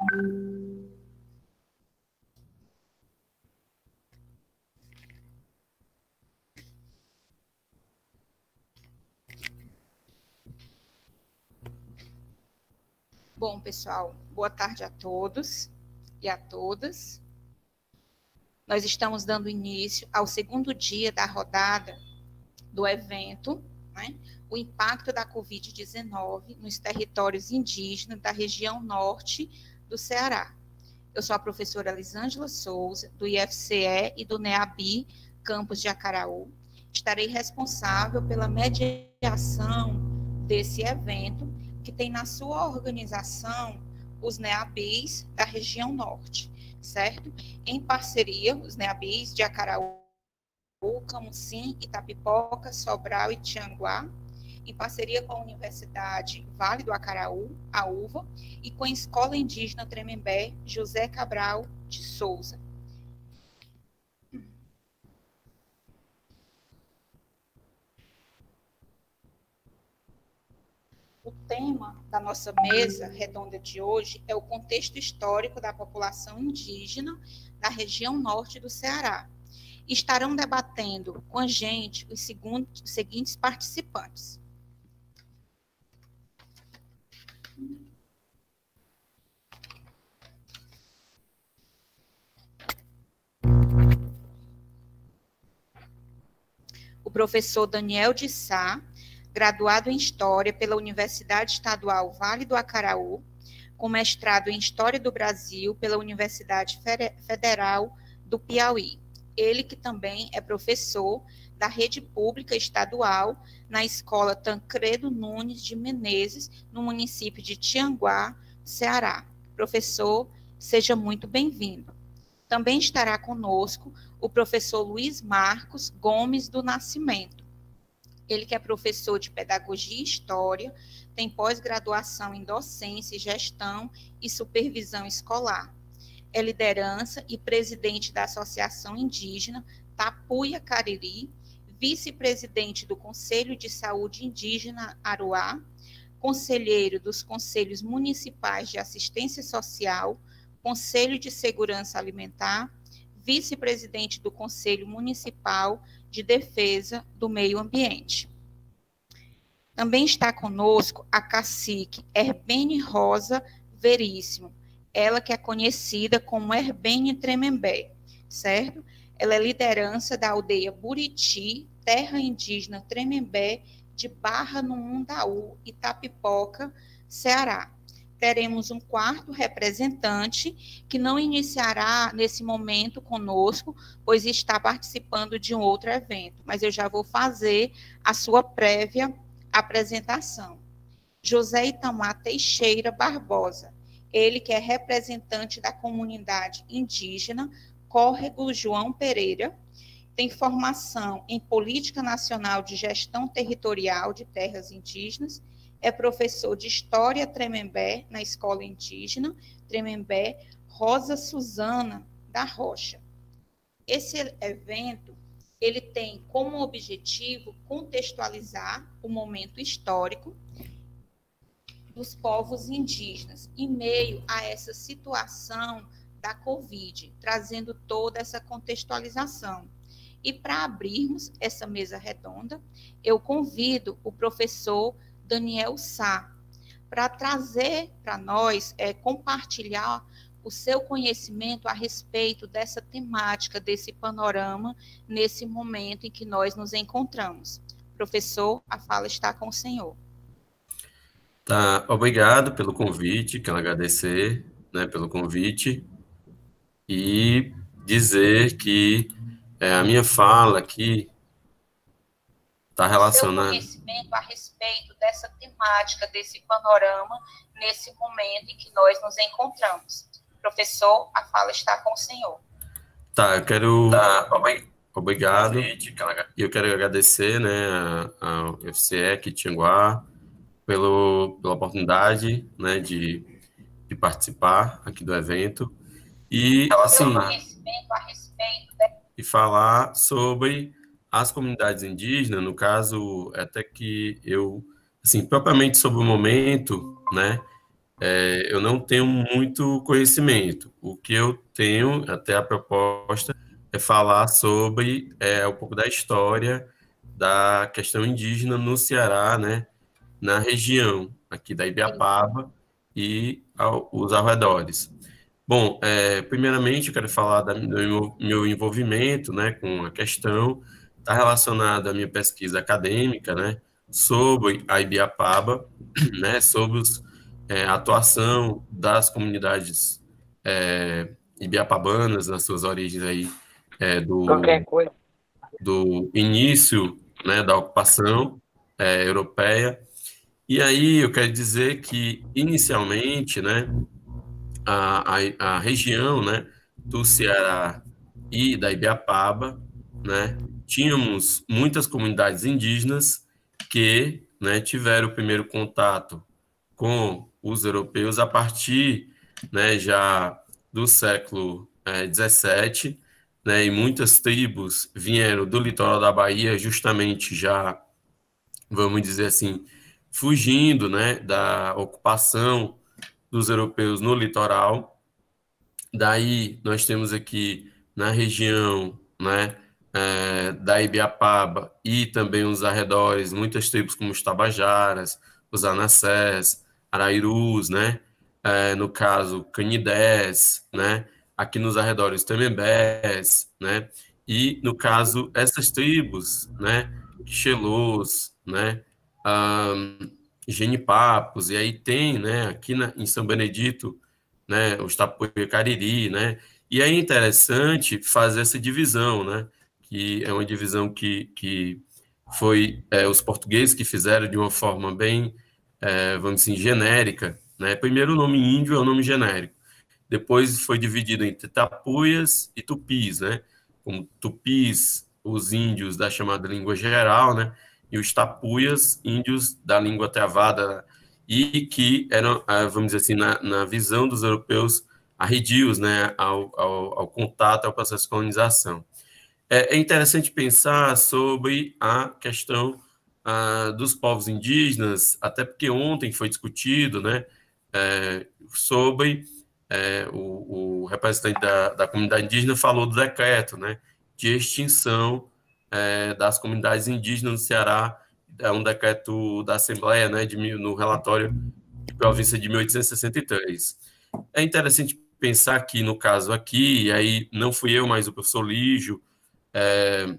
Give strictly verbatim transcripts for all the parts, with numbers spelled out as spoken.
Bom, pessoal, boa tarde a todos e a todas. Nós estamos dando início ao segundo dia da rodada do evento, né, o impacto da covid dezenove nos territórios indígenas da região norte do Ceará. Eu sou a professora Lisângela Souza, do I F C E e do NEABI, campus de Acaraú. Estarei responsável pela mediação desse evento, que tem na sua organização os NEABIs da região norte, certo? Em parceria, os NEABIs de Acaraú, Camusim, Itapipoca, Sobral e Tianguá, em parceria com a Universidade Vale do Acaraú, a UVA, e com a Escola Indígena Tremembé, José Cabral de Souza. O tema da nossa mesa redonda de hoje é o contexto histórico da população indígena da região norte do Ceará. Estarão debatendo com a gente os, segundos, os seguintes participantes. O professor Daniel de Sá, graduado em História pela Universidade Estadual Vale do Acaraú, com mestrado em História do Brasil pela Universidade Federal do Piauí. Ele que também é professor da rede pública estadual na Escola Tancredo Nunes de Menezes, no município de Tianguá, Ceará. Professor, seja muito bem-vindo. Também estará conosco o professor Luiz Marcos Gomes do Nascimento. Ele que é professor de Pedagogia e História, tem pós-graduação em Docência, Gestão e Supervisão Escolar. É liderança e presidente da Associação Indígena Tapuia Cariri, vice-presidente do Conselho de Saúde Indígena Aruá, conselheiro dos Conselhos Municipais de Assistência Social, Conselho de Segurança Alimentar, vice-presidente do Conselho Municipal de Defesa do Meio Ambiente. Também está conosco a cacique Herbene Rosa Veríssimo, ela que é conhecida como Herbene Tremembé, certo? Ela é liderança da aldeia Buriti, terra indígena Tremembé, de Barra no Mundaú, Itapipoca, Ceará. Teremos um quarto representante que não iniciará nesse momento conosco, pois está participando de um outro evento, mas eu já vou fazer a sua prévia apresentação. José Itamar Teixeira Barbosa, ele que é representante da comunidade indígena Córrego João Pereira, tem formação em Política Nacional de Gestão Territorial de Terras Indígenas, é professor de História Tremembé na Escola Indígena Tremembé Rosa Suzana da Rocha. Esse evento, ele tem como objetivo contextualizar o momento histórico dos povos indígenas em meio a essa situação da Covid, trazendo toda essa contextualização. E para abrirmos essa mesa redonda, eu convido o professor Daniel Sá para trazer para nós, é, compartilhar o seu conhecimento a respeito dessa temática, desse panorama, nesse momento em que nós nos encontramos. Professor, a fala está com o senhor. Tá, obrigado pelo convite, quero agradecer, né, pelo convite e dizer que é, a minha fala aqui está relacionada... Seu conhecimento a respeito dessa temática, desse panorama, nesse momento em que nós nos encontramos. Professor, a fala está com o senhor. Tá, eu quero... Tá, obrigado. E eu quero agradecer, né, ao U F C E aqui de Tianguá, pelo, pela oportunidade, né, de, de participar aqui do evento e, assim, e falar sobre as comunidades indígenas, no caso, até que eu, assim, propriamente sobre o momento, né, é, eu não tenho muito conhecimento. O que eu tenho, até a proposta, é falar sobre é, um pouco da história da questão indígena no Ceará, né, na região aqui da Ibiapaba e ao, os arredores. Bom, é, primeiramente eu quero falar do meu, meu envolvimento, né, com a questão, está relacionada à minha pesquisa acadêmica, né, sobre a Ibiapaba, né, sobre os, é, a atuação das comunidades é, ibiapabanas nas suas origens aí é, Qualquer do, coisa. do início, né, da ocupação é, europeia. E aí eu quero dizer que inicialmente, né, a, a, a região, né, do Ceará e da Ibiapaba, né, tínhamos muitas comunidades indígenas que, né, tiveram o primeiro contato com os europeus a partir, né, já do século é, dezessete, né, e muitas tribos vieram do litoral da Bahia justamente já, vamos dizer assim, fugindo, né, da ocupação dos europeus no litoral. Daí nós temos aqui na região, né, é, da Ibiapaba e também os arredores, muitas tribos como os Tabajaras, os Anassés, Arairus, né, é, no caso Canidés, né, aqui nos arredores Temembés, né, e no caso essas tribos, né, Xelôs, né, um, Genipapos, e aí tem, né, aqui na, em São Benedito, né, os Tapuia Cariri, né, e é interessante fazer essa divisão, né, que é uma divisão que, que foi é, os portugueses que fizeram de uma forma bem, é, vamos dizer, genérica, né, primeiro o nome índio é o nome genérico, depois foi dividido entre tapuias e tupis, né, como tupis, os índios da chamada língua geral, né, e os tapuias, índios da língua travada, e que eram, vamos dizer assim, na, na visão dos europeus, arredios, né, ao, ao, ao contato, ao processo de colonização. É, é interessante pensar sobre a questão ah, dos povos indígenas, até porque ontem foi discutido, né, é, sobre é, o, o representante da, da comunidade indígena falou do decreto, né, de extinção é, das comunidades indígenas no Ceará, é um decreto da Assembleia, né, de, no relatório de província de mil oitocentos e sessenta e três. É interessante pensar que, no caso aqui, e aí não fui eu, mas o professor Lígio é,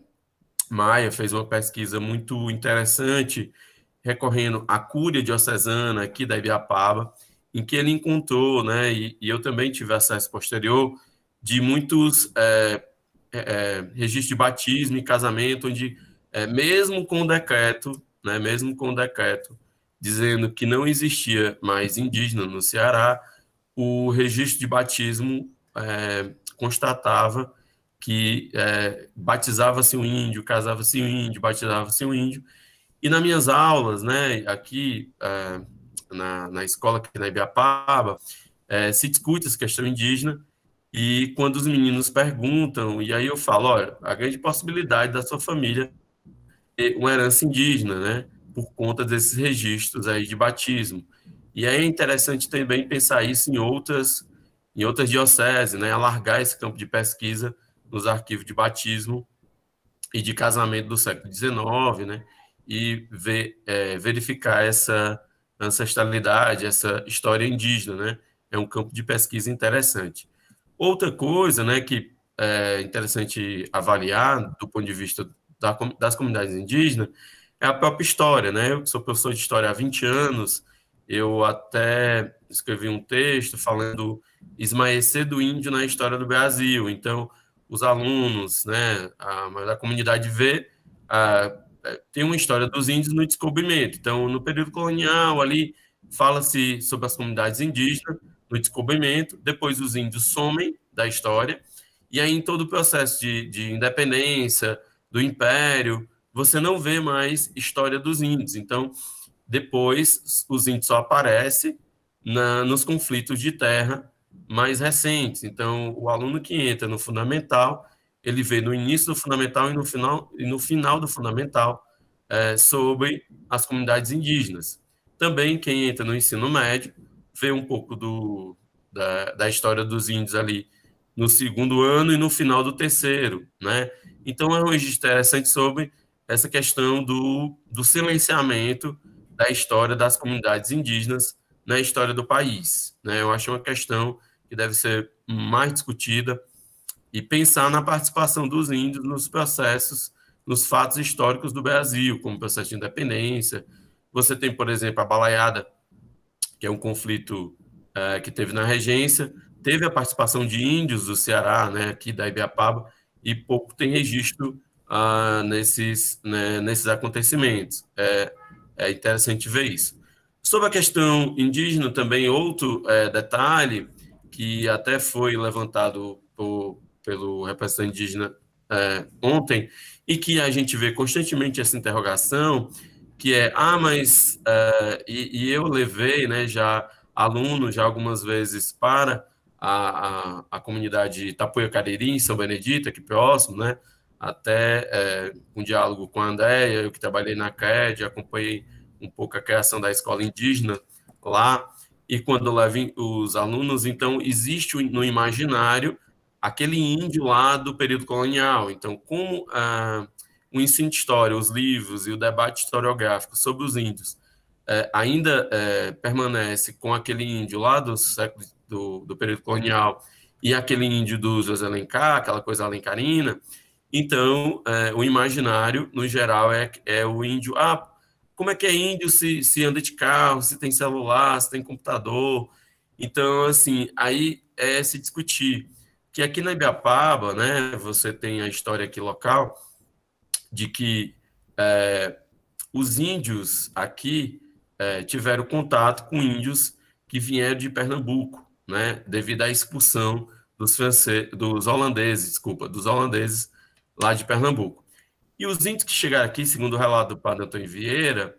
Maia fez uma pesquisa muito interessante, recorrendo à Cúria Diocesana aqui da Ibiapaba, em que ele encontrou, né, e, e eu também tive acesso posterior, de muitos é, é, registros de batismo e casamento, onde, é, mesmo com o decreto, né, mesmo com o decreto, dizendo que não existia mais indígena no Ceará, o registro de batismo é, constatava que é, batizava-se um índio, casava-se um índio, batizava-se um índio. E nas minhas aulas, né, aqui é, na, na escola, aqui na Ibiapaba, é, se discute essa questão indígena, e quando os meninos perguntam, e aí eu falo, olha, a grande possibilidade da sua família ter uma herança indígena, né, por conta desses registros aí de batismo. E aí é interessante também pensar isso em outras, em outras dioceses, né, alargar esse campo de pesquisa nos arquivos de batismo e de casamento do século dezenove, né, e ver, é, verificar essa ancestralidade, essa história indígena, né, é um campo de pesquisa interessante. Outra coisa, né, que é interessante avaliar do ponto de vista da, das comunidades indígenas é a própria história, né? Eu sou professor de história há vinte anos, eu até escrevi um texto falando esmaecer do índio na história do Brasil. Então, os alunos, né, a, a comunidade vê, a, tem uma história dos índios no descobrimento. Então, no período colonial, ali, fala-se sobre as comunidades indígenas, no descobrimento, depois os índios somem da história, e aí em todo o processo de, de independência, do império, você não vê mais história dos índios. Então, depois, os índios só aparecem na, nos conflitos de terra mais recentes. Então, o aluno que entra no fundamental, ele vê no início do fundamental e no final, e no final do fundamental é, sobre as comunidades indígenas. Também, quem entra no ensino médio, ver um pouco do, da, da história dos índios ali no segundo ano e no final do terceiro, né? Então, é um registro interessante sobre essa questão do, do silenciamento da história das comunidades indígenas na história do país, né? Eu acho uma questão que deve ser mais discutida e pensar na participação dos índios nos processos, nos fatos históricos do Brasil, como o processo de independência. Você tem, por exemplo, a Balaiada, que é um conflito é, que teve na regência, teve a participação de índios do Ceará, né, aqui da Ibiapaba, e pouco tem registro ah, nesses, né, nesses acontecimentos. É, é interessante ver isso. Sobre a questão indígena, também outro é, detalhe que até foi levantado por, pelo representante indígena é, ontem, e que a gente vê constantemente essa interrogação, que é, ah, mas, é, e, e eu levei, né, já alunos, já algumas vezes para a, a, a comunidade Tapuia-Cariri, em São Benedito, aqui próximo, né, até é, um diálogo com a Andréia, eu que trabalhei na C E D, acompanhei um pouco a criação da escola indígena lá, e quando eu levo os alunos, então, existe no imaginário aquele índio lá do período colonial. Então, como ah, o ensino de história, os livros e o debate historiográfico sobre os índios é, ainda é, permanece com aquele índio lá do século do, do período colonial e aquele índio do José Alencar, aquela coisa alencarina, então é, o imaginário, no geral, é, é o índio, ah, como é que é índio se, se anda de carro, se tem celular, se tem computador? Então, assim, aí é se discutir que aqui na Ibiapaba, né, você tem a história aqui local de que é, os índios aqui é, tiveram contato com índios que vieram de Pernambuco, né, devido à expulsão dos, franceses, dos holandeses, desculpa, dos holandeses lá de Pernambuco. E os índios que chegaram aqui, segundo o relato do padre Antônio Vieira,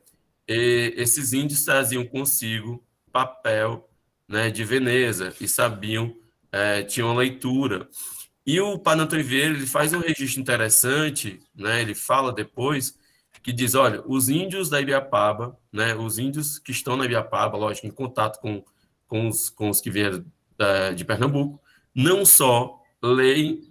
e, esses índios traziam consigo papel, né, de Veneza e sabiam, é, tinham leitura. E o padre Antônio Vieira, ele faz um registro interessante, né, ele fala depois, que diz, olha, os índios da Ibiapaba, né, os índios que estão na Ibiapaba, lógico, em contato com, com, os, com os que vieram da, de Pernambuco, não só leem,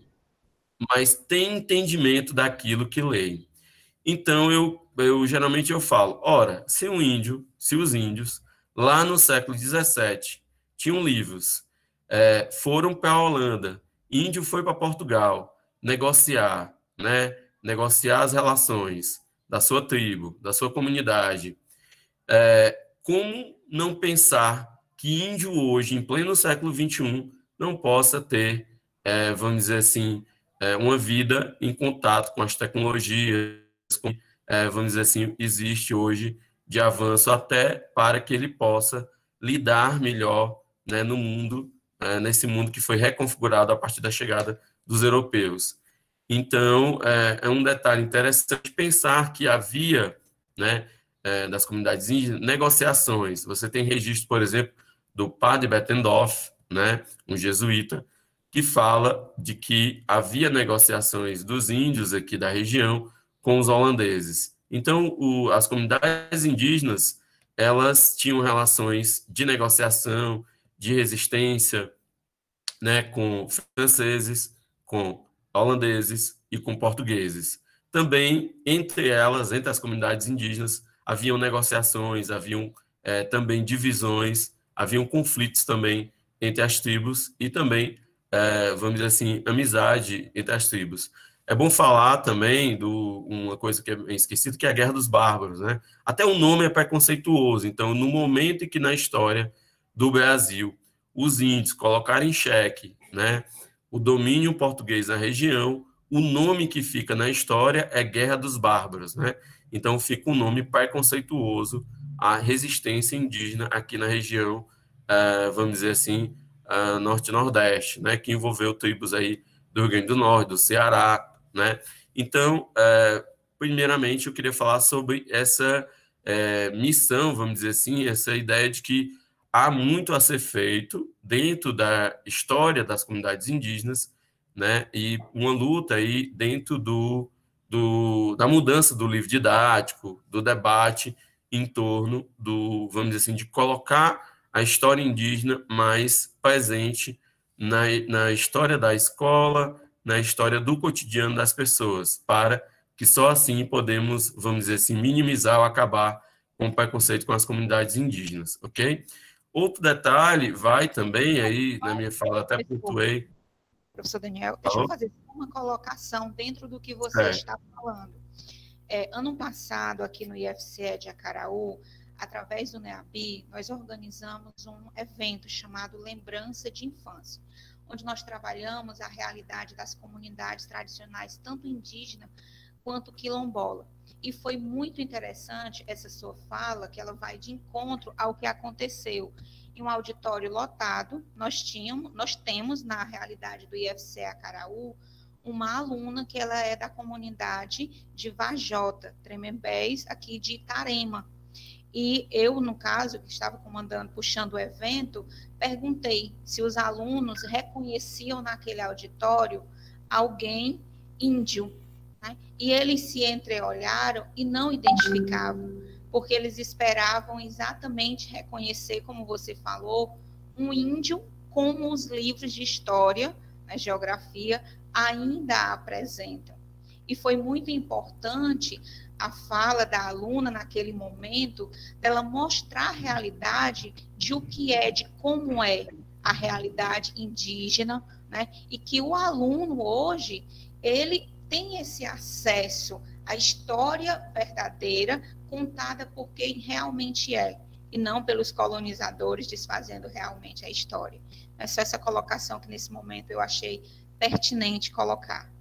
mas têm entendimento daquilo que leem. Então, eu, eu geralmente eu falo, ora, se um índio, se os índios, lá no século dezessete, tinham livros, é, foram para a Holanda, índio foi para Portugal, negociar, né, negociar as relações da sua tribo, da sua comunidade, é, como não pensar que índio hoje, em pleno século vinte e um, não possa ter, é, vamos dizer assim, é, uma vida em contato com as tecnologias, com, é, vamos dizer assim, existe hoje de avanço até para que ele possa lidar melhor, né, no mundo, é, nesse mundo que foi reconfigurado a partir da chegada dos europeus. Então, é, é um detalhe interessante pensar que havia, né, é, das comunidades indígenas, negociações. Você tem registro, por exemplo, do padre Bettendorf, né, um jesuíta, que fala de que havia negociações dos índios aqui da região com os holandeses. Então, o, as comunidades indígenas, elas tinham relações de negociação, de resistência, né, com franceses, com holandeses e com portugueses. Também, entre elas, entre as comunidades indígenas, haviam negociações, haviam é, também divisões, haviam conflitos também entre as tribos e também, é, vamos dizer assim, amizade entre as tribos. É bom falar também de uma coisa que é esquecida, que é a Guerra dos Bárbaros, né? Até o nome é preconceituoso. Então, no momento em que na história do Brasil os índios colocaram em xeque, né, o domínio português na região, o nome que fica na história é Guerra dos Bárbaros, né? Então fica um nome preconceituoso à resistência indígena aqui na região, uh, vamos dizer assim, uh, norte-nordeste, né, que envolveu tribos aí do Rio Grande do Norte, do Ceará, né? Então, uh, primeiramente, eu queria falar sobre essa uh, missão, vamos dizer assim, essa ideia de que há muito a ser feito dentro da história das comunidades indígenas, né? E uma luta aí dentro do, do, da mudança do livro didático, do debate em torno do, vamos dizer assim, de colocar a história indígena mais presente na, na história da escola, na história do cotidiano das pessoas, para que só assim podemos, vamos dizer assim, minimizar ou acabar com o preconceito com as comunidades indígenas, ok? Outro detalhe vai também, aí na minha fala até pontuei. Professor Daniel, deixa eu fazer uma colocação dentro do que você é. está falando. É, ano passado, aqui no I F C E de Acaraú, através do NEABI, nós organizamos um evento chamado Lembrança de Infância, onde nós trabalhamos a realidade das comunidades tradicionais, tanto indígena quanto quilombola. E foi muito interessante essa sua fala, que ela vai de encontro ao que aconteceu. Em um auditório lotado, nós, tínhamos, nós temos, na realidade do I F C Acaraú, uma aluna que ela é da comunidade de Vajota, Tremembés, aqui de Itarema. E eu, no caso, que estava comandando, puxando o evento, perguntei se os alunos reconheciam naquele auditório alguém índio, né? E eles se entreolharam e não identificavam, porque eles esperavam exatamente reconhecer, como você falou, um índio como os livros de história, né, geografia, ainda apresentam. E foi muito importante a fala da aluna naquele momento, dela mostrar a realidade de o que é, de como é a realidade indígena, né? E que o aluno hoje, ele tem esse acesso à história verdadeira contada por quem realmente é, e não pelos colonizadores desfazendo realmente a história. É só essa colocação que nesse momento eu achei pertinente colocar.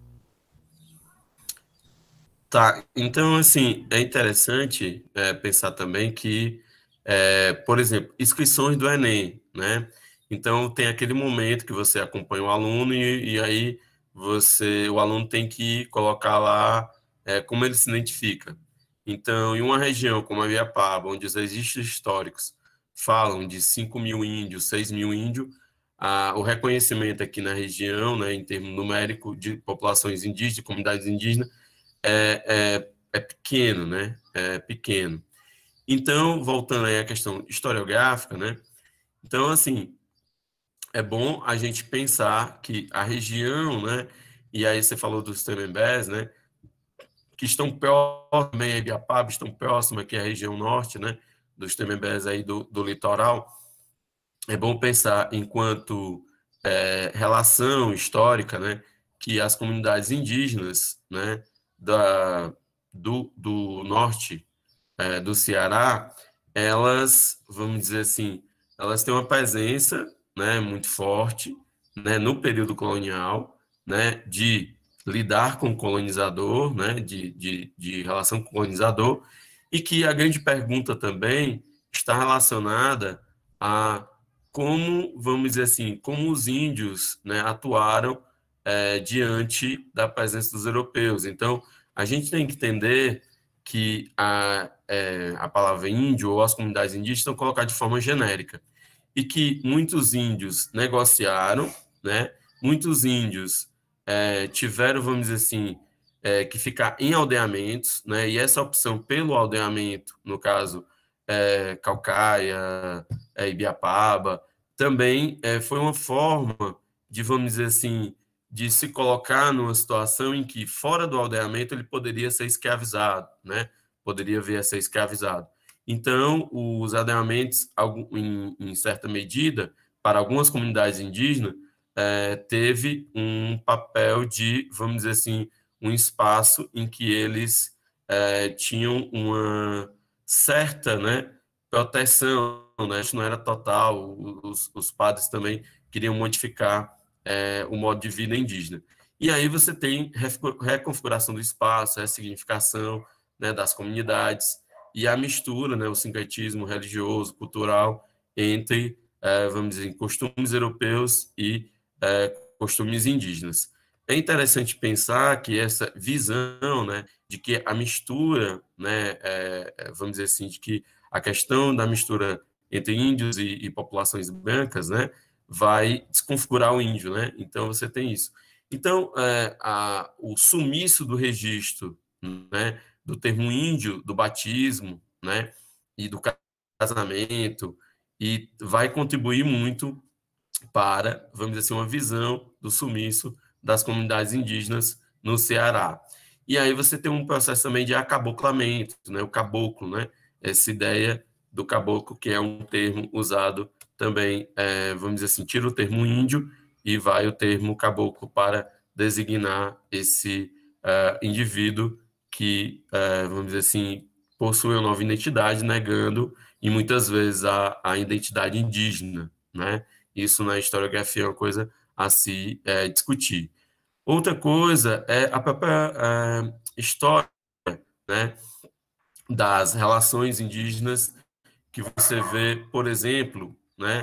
Tá, então, assim, é interessante é, pensar também que, é, por exemplo, inscrições do Enem, né? Então, tem aquele momento que você acompanha o aluno e, e aí você, o aluno tem que colocar lá é, como ele se identifica. Então, em uma região como a Ibiapaba, onde os registros históricos falam de cinco mil índios, seis mil índios, a, o reconhecimento aqui na região, né, em termos numérico de populações indígenas, de comunidades indígenas, É, é, é pequeno, né? É pequeno. Então, voltando aí à questão historiográfica, né? Então, assim, é bom a gente pensar que a região, né? E aí você falou dos Tremembés, né? Que estão próximos também a Ibiapaba, estão próximos aqui à região norte, né? Dos Tremembés aí do, do litoral. É bom pensar enquanto é, relação histórica, né? Que as comunidades indígenas, né? Da, do, do norte é, do Ceará, elas, vamos dizer assim, elas têm uma presença, né, muito forte, né, no período colonial, né, de lidar com o colonizador, né, de, de, de relação com o colonizador, e que a grande pergunta também está relacionada a como, vamos dizer assim, como os índios, né, atuaram é, diante da presença dos europeus. Então, a gente tem que entender que a, é, a palavra índio ou as comunidades indígenas estão colocadas de forma genérica e que muitos índios negociaram, né? Muitos índios é, tiveram, vamos dizer assim, é, que ficar em aldeamentos, né? E essa opção pelo aldeamento, no caso, é, Caucaia, é, Ibiapaba, também é, foi uma forma de, vamos dizer assim, de se colocar numa situação em que, fora do aldeamento, ele poderia ser escravizado, né? Poderia vir a ser escravizado. Então, os aldeamentos, em, em certa medida, para algumas comunidades indígenas, é, teve um papel de, vamos dizer assim, um espaço em que eles é, tinham uma certa, né, proteção, né? Isso não era total, os, os padres também queriam modificar é, o modo de vida indígena. E aí você tem reconfiguração do espaço, ressignificação, né, das comunidades e a mistura, né, o sincretismo religioso, cultural, entre, é, vamos dizer, costumes europeus e é, costumes indígenas. É interessante pensar que essa visão, né, de que a mistura, né, é, vamos dizer assim, de que a questão da mistura entre índios e, e populações brancas, né, vai desconfigurar o índio, né? Então você tem isso. Então é, a, o sumiço do registro, né, do termo índio, do batismo, né, e do casamento e vai contribuir muito para, vamos dizer assim, uma visão do sumiço das comunidades indígenas no Ceará. E aí você tem um processo também de acaboclamento, né? O caboclo, né? Essa ideia do caboclo, que é um termo usado também, é, vamos dizer assim, tira o termo índio e vai o termo caboclo para designar esse uh, indivíduo que, uh, vamos dizer assim, possui uma nova identidade, negando, e muitas vezes, a, a identidade indígena, né? Isso na historiografia é uma coisa a se é, discutir. Outra coisa é a própria é, história, né, das relações indígenas, que você vê, por exemplo, né,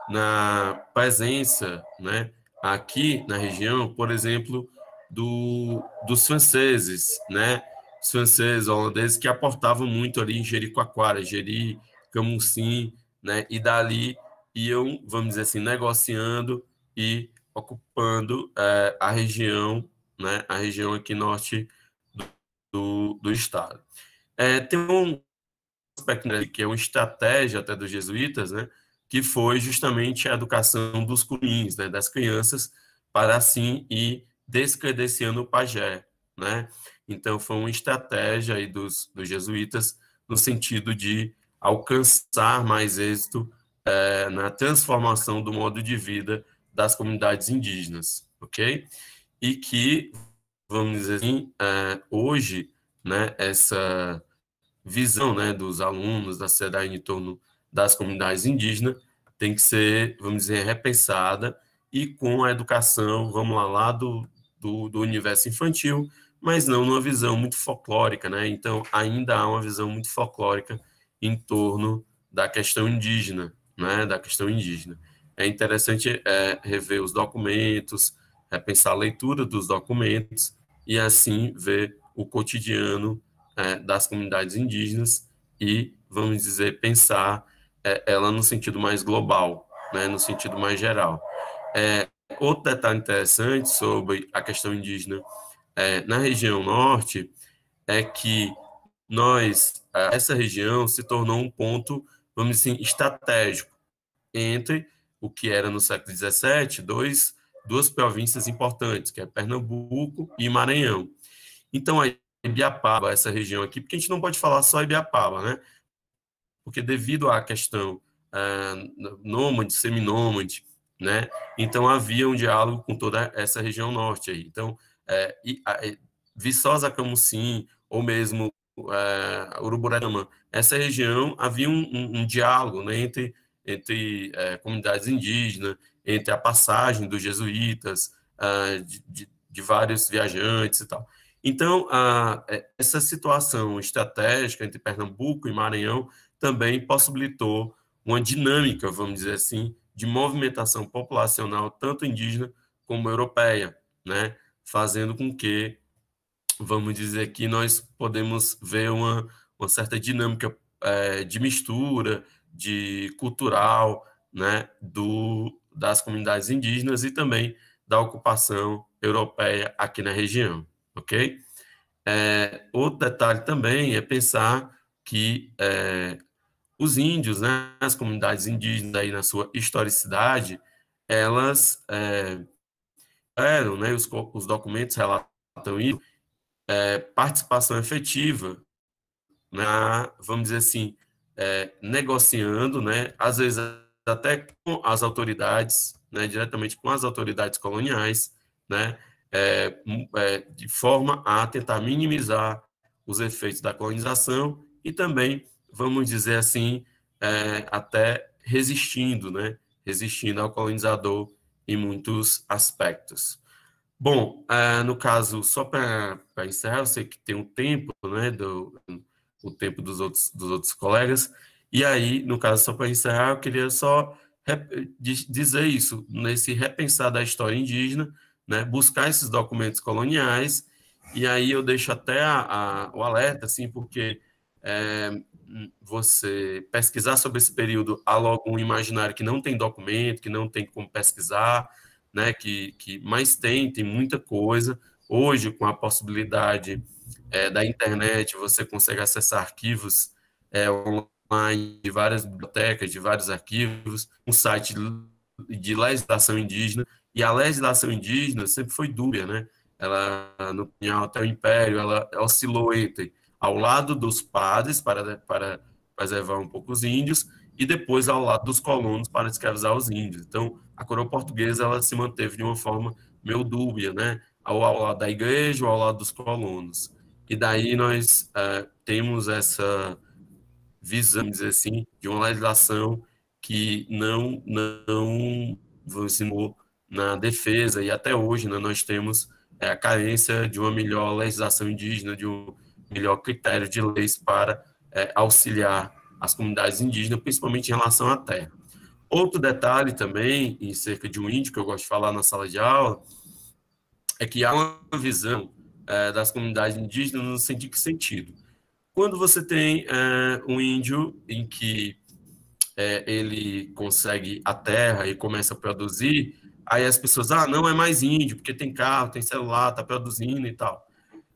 na presença, né, aqui na região, por exemplo, do, dos franceses, né, os franceses, holandeses, que aportavam muito ali em Jericoacoara, Jeri, Camusim, né, e dali iam, vamos dizer assim, negociando e ocupando é, a região, né, a região aqui norte do, do, do estado. É, tem um aspecto, né, que é uma estratégia até dos jesuítas, né, que foi justamente a educação dos curins, né, das crianças, para assim ir descredenciando o pajé, né? Então foi uma estratégia aí dos, dos jesuítas no sentido de alcançar mais êxito é, na transformação do modo de vida das comunidades indígenas, ok? E que, vamos dizer assim, é, hoje, né, essa visão, né, dos alunos, da sociedade em torno das comunidades indígenas tem que ser, vamos dizer, repensada, e com a educação, vamos lá, lá do, do, do universo infantil, mas não numa visão muito folclórica, né? Então, ainda há uma visão muito folclórica em torno da questão indígena, né? Da questão indígena. É interessante é, rever os documentos, repensar a leitura dos documentos e, assim, ver o cotidiano é, das comunidades indígenas e, vamos dizer, pensar é, ela no sentido mais global, né, no sentido mais geral. É, outro detalhe interessante sobre a questão indígena é, na região norte é que nós, essa região se tornou um ponto, vamos dizer assim, estratégico entre o que era no século dezessete, dois, duas províncias importantes, que é Pernambuco e Maranhão. Então, a Ibiapaba, essa região aqui, porque a gente não pode falar só Ibiapaba, né? Porque devido à questão uh, nômade, seminômade, né? Então, havia um diálogo com toda essa região norte aí. Então, é, e, a, Viçosa, Camusim, ou mesmo é, Uruburetama, essa região havia um, um, um diálogo, né, entre, entre é, comunidades indígenas, entre a passagem dos jesuítas, uh, de, de, de vários viajantes e tal. Então, a, essa situação estratégica entre Pernambuco e Maranhão também possibilitou uma dinâmica, vamos dizer assim, de movimentação populacional, tanto indígena como europeia, né? Fazendo com que, vamos dizer que nós podemos ver uma, uma certa dinâmica é, de mistura, de cultural, né, do, das comunidades indígenas e também da ocupação europeia aqui na região, ok? É, outro detalhe também é pensar que é, os índios, né, as comunidades indígenas aí na sua historicidade, elas é, eram, né, os, os documentos relatam isso, é, participação efetiva na, vamos dizer assim, é, negociando, né, às vezes até com as autoridades, né, diretamente com as autoridades coloniais, né, é, é, de forma a tentar minimizar os efeitos da colonização e também, vamos dizer assim, é, até resistindo, né, resistindo ao colonizador em muitos aspectos. Bom, uh, no caso, só para encerrar, eu sei que tem um tempo, né, do, o tempo dos outros, dos outros colegas, e aí, no caso, só para encerrar, eu queria só dizer isso, nesse repensar da história indígena, né, buscar esses documentos coloniais, e aí eu deixo até a, a, o alerta, assim, porque é, você pesquisar sobre esse período há logo um imaginário que não tem documento, que não tem como pesquisar, né, que, que mais tem, tem muita coisa. Hoje, com a possibilidade é, da internet, você consegue acessar arquivos é, de várias bibliotecas, de vários arquivos, um site de legislação indígena, e a legislação indígena sempre foi dúbia, né? Ela, no Pinhal até o Império, ela oscilou entre ao lado dos padres, para, para preservar um pouco os índios, e depois ao lado dos colonos, para escravizar os índios. Então, a coroa portuguesa, ela se manteve de uma forma meio dúbia, né? Ao, ao lado da igreja ou ao lado dos colonos. E daí nós uh, temos essa visão, dizer assim, de uma legislação que não, não ensinou na defesa, e até hoje, né, nós temos é, a carência de uma melhor legislação indígena, de um melhor critério de leis para é, auxiliar as comunidades indígenas, principalmente em relação à terra. Outro detalhe também, em cerca de um índio, que eu gosto de falar na sala de aula, é que há uma visão é, das comunidades indígenas no sentido que sentido. Quando você tem é, um índio em que é, ele consegue a terra e começa a produzir, aí as pessoas, ah, não é mais índio, porque tem carro, tem celular, está produzindo e tal.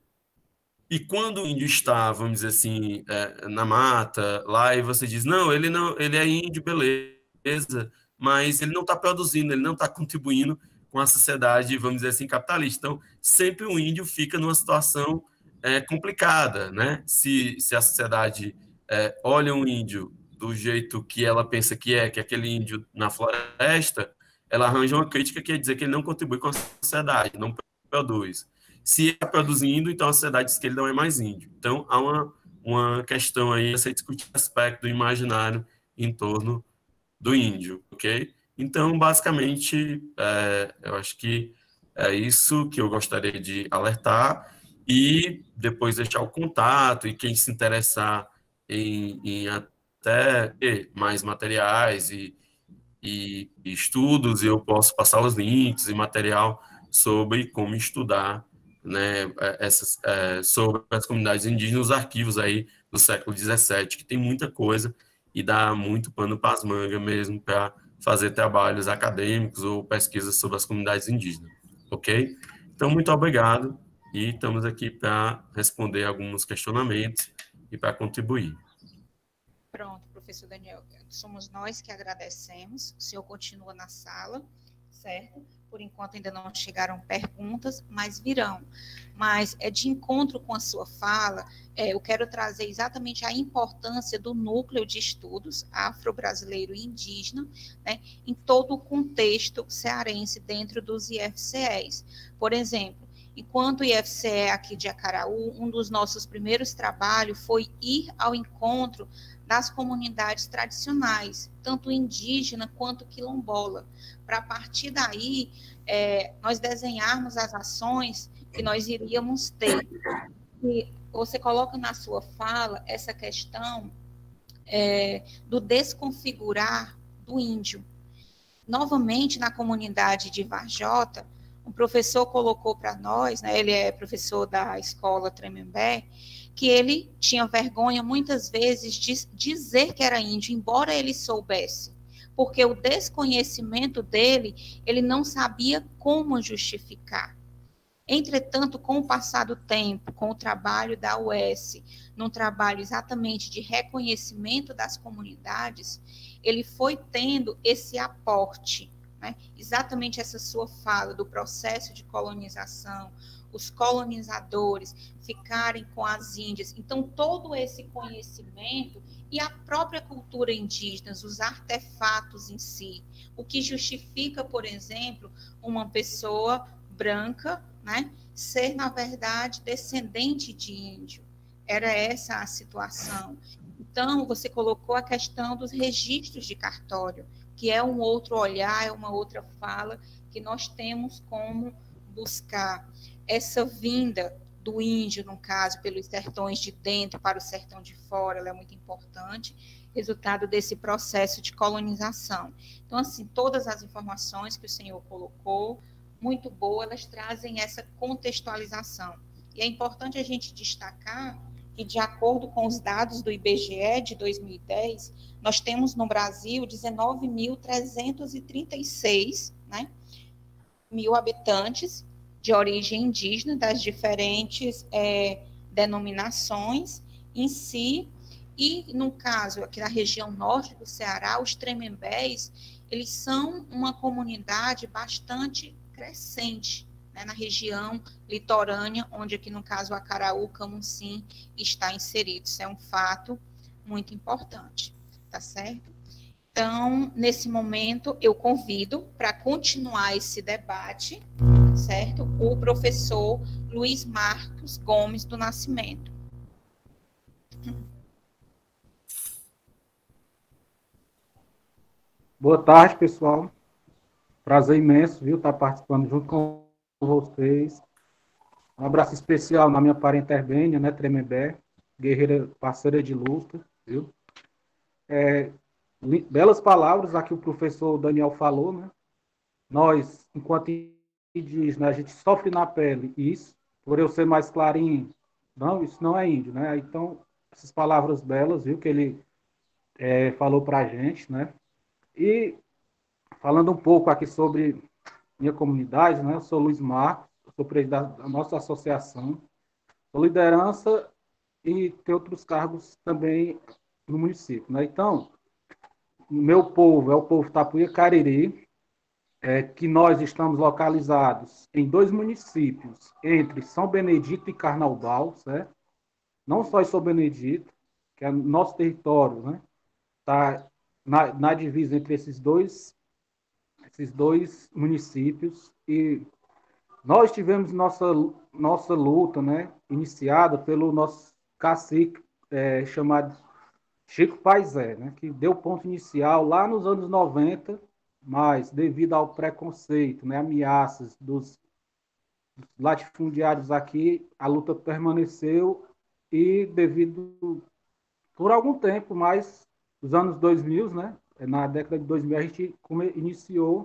E quando o índio está, vamos dizer assim, é, na mata, lá, e você diz, não, ele não, ele é índio, beleza, mas ele não está produzindo, ele não está contribuindo com a sociedade, vamos dizer assim, capitalista. Então, sempre o índio fica numa situação é, complicada, né? Se, se a sociedade é, olha um índio do jeito que ela pensa que é, que é aquele índio na floresta, ela arranja uma crítica que quer dizer que ele não contribui com a sociedade, não produz. Se está produzindo, então a sociedade diz que ele não é mais índio. Então, há uma, uma questão aí a ser discutida, aspecto do imaginário em torno do índio, ok? Então, basicamente, é, eu acho que é isso que eu gostaria de alertar e depois deixar o contato e quem se interessar em, em até ter mais materiais e, e, e estudos, eu posso passar os links e material sobre como estudar, né, essas, é, sobre as comunidades indígenas, os arquivos aí do século dezessete, que tem muita coisa e dá muito pano para as mangas mesmo para fazer trabalhos acadêmicos ou pesquisas sobre as comunidades indígenas, ok? Então, muito obrigado e estamos aqui para responder alguns questionamentos e para contribuir. Pronto, professor Daniel, somos nós que agradecemos, o senhor continua na sala, certo? Por enquanto ainda não chegaram perguntas, mas virão. Mas é de encontro com a sua fala, é, eu quero trazer exatamente a importância do núcleo de estudos afro-brasileiro e indígena, né, em todo o contexto cearense dentro dos I F C Es. Por exemplo, enquanto I F C E aqui de Acaraú, um dos nossos primeiros trabalhos foi ir ao encontro das comunidades tradicionais, tanto indígena quanto quilombola, para a partir daí é, nós desenharmos as ações que nós iríamos ter. E você coloca na sua fala essa questão é, do desconfigurar do índio. Novamente, na comunidade de Varjota, o professor colocou para nós, né, ele é professor da escola Tremembé, que ele tinha vergonha muitas vezes de dizer que era índio, embora ele soubesse, porque o desconhecimento dele, ele não sabia como justificar. Entretanto, com o passar do tempo, com o trabalho da U E S, num trabalho exatamente de reconhecimento das comunidades, ele foi tendo esse aporte, né? Exatamente essa sua fala do processo de colonização, os colonizadores ficarem com as índias. Então, todo esse conhecimento e a própria cultura indígena, os artefatos em si, o que justifica, por exemplo, uma pessoa branca, né, ser, na verdade, descendente de índio. Era essa a situação. Então, você colocou a questão dos registros de cartório, que é um outro olhar, é uma outra fala que nós temos como buscar. Essa vinda do índio, no caso, pelos sertões de dentro para o sertão de fora, ela é muito importante, resultado desse processo de colonização. Então, assim, todas as informações que o senhor colocou, muito boa, elas trazem essa contextualização. E é importante a gente destacar que, de acordo com os dados do I B G E de dois mil e dez, nós temos no Brasil dezenove mil trezentos e trinta e seis, né, mil habitantes de origem indígena, das diferentes é, denominações em si, E, no caso, aqui na região norte do Ceará, os Tremembés, eles são uma comunidade bastante crescente, né, na região litorânea, onde aqui, no caso, Acaraú, Camusim está inserido. Isso é um fato muito importante, tá certo? Então, nesse momento, eu convido para continuar esse debate, certo? O professor Luiz Marcos Gomes do Nascimento. Boa tarde, pessoal. Prazer imenso, viu, estar participando junto com vocês. Um abraço especial na minha parente Herbênia, né, Tremembé, guerreira parceira de luta, viu? É, belas palavras aqui o professor Daniel falou, né? Nós, enquanto indígenas, a gente sofre na pele isso, por eu ser mais clarinho. Não, isso não é índio, né? Então, essas palavras belas, viu, que ele é, falou para a gente, né? E falando um pouco aqui sobre minha comunidade, né? Eu sou Luiz Marcos, sou presidente da nossa associação, sou liderança e tenho outros cargos também no município, né? Então, meu povo é o povo Tapuia Cariri, é, que nós estamos localizados em dois municípios, entre São Benedito e Carnaubal, certo? Não só em São Benedito, que é nosso território, né? Está na, na divisa entre esses dois, esses dois municípios, e nós tivemos nossa, nossa luta, né, iniciada pelo nosso cacique é, chamado Chico Paisé, né, que deu ponto inicial lá nos anos noventa, mas devido ao preconceito, né, ameaças dos latifundiários aqui, a luta permaneceu e devido, por algum tempo, mais nos anos dois mil, né, na década de dois mil, a gente iniciou,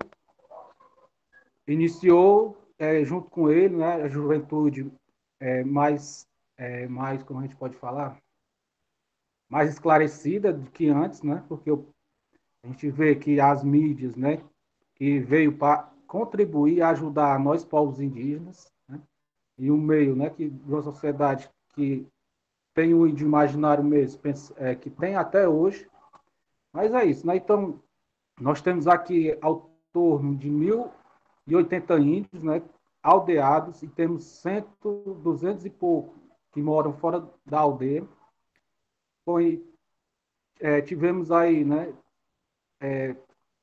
iniciou é, junto com ele, né, a juventude é, mais, é, mais, como a gente pode falar, mais esclarecida do que antes, né, porque eu, a gente vê que as mídias, né, que veio para contribuir, ajudar nós, povos indígenas, né, e um meio, né, que de uma sociedade que tem o índio imaginário mesmo, pensa, é, que tem até hoje, mas é isso, né, então nós temos aqui ao torno de mil e oitenta índios, né, aldeados, e temos cento, duzentos e pouco que moram fora da aldeia. Foi, é, tivemos aí, né, é,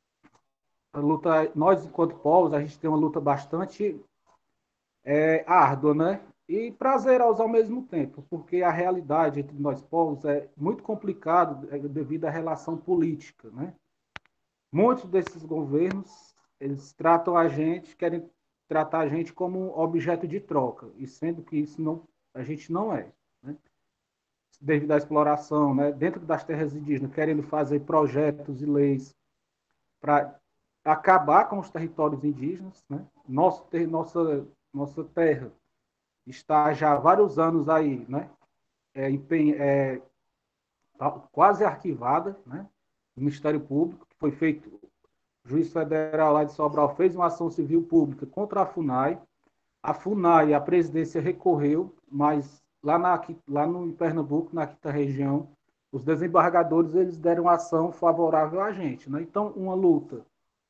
a luta, nós enquanto povos, a gente tem uma luta bastante é, árdua, né, e prazerosa ao mesmo tempo, porque a realidade entre nós povos é muito complicado é, devido à relação política, né. Muitos desses governos, eles tratam a gente, querem tratar a gente como objeto de troca, e sendo que isso não, a gente não é, né? Devido à exploração, né? Dentro das terras indígenas, querendo fazer projetos e leis para acabar com os territórios indígenas, né? Nosso, ter, nossa, nossa terra está já há vários anos aí, né? É, é, tá quase arquivada, né? O Ministério Público, que foi feito o juiz federal lá de Sobral fez uma ação civil pública contra a FUNAI. A FUNAI, a presidência recorreu, mas lá, na, lá no em Pernambuco, na quinta região, os desembargadores eles deram ação favorável a gente, né? Então, uma luta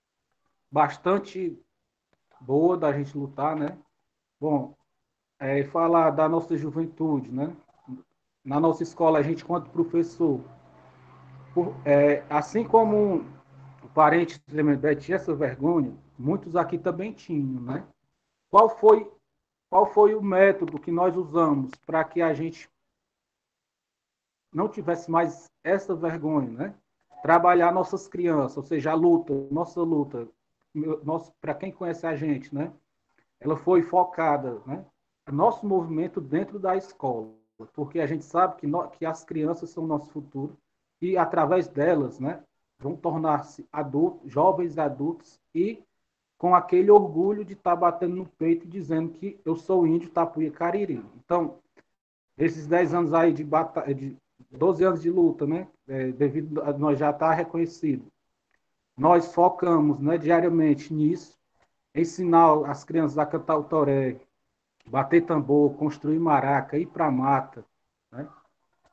bastante boa da gente lutar, né? Bom, é, falar da nossa juventude, né? Na nossa escola, a gente, quanto professor, por, é, assim como o parente de Tremembé tinha essa vergonha, muitos aqui também tinham, né? Qual foi, qual foi o método que nós usamos para que a gente não tivesse mais essa vergonha, né? Trabalhar nossas crianças, ou seja, a luta, nossa luta, nosso, para quem conhece a gente, né? Ela foi focada, né? Nosso movimento dentro da escola, porque a gente sabe que, no, que as crianças são o nosso futuro e através delas, né? Vão tornar-se adultos, jovens adultos e com aquele orgulho de estar tá batendo no peito e dizendo que eu sou índio Tapuia Cariri. Então, esses dez anos aí de batalha, de doze anos de luta, né? É, devido a nós já estar tá reconhecido. Nós focamos, né, diariamente nisso, ensinar as crianças a cantar o toré, bater tambor, construir maraca, ir para a mata, né? E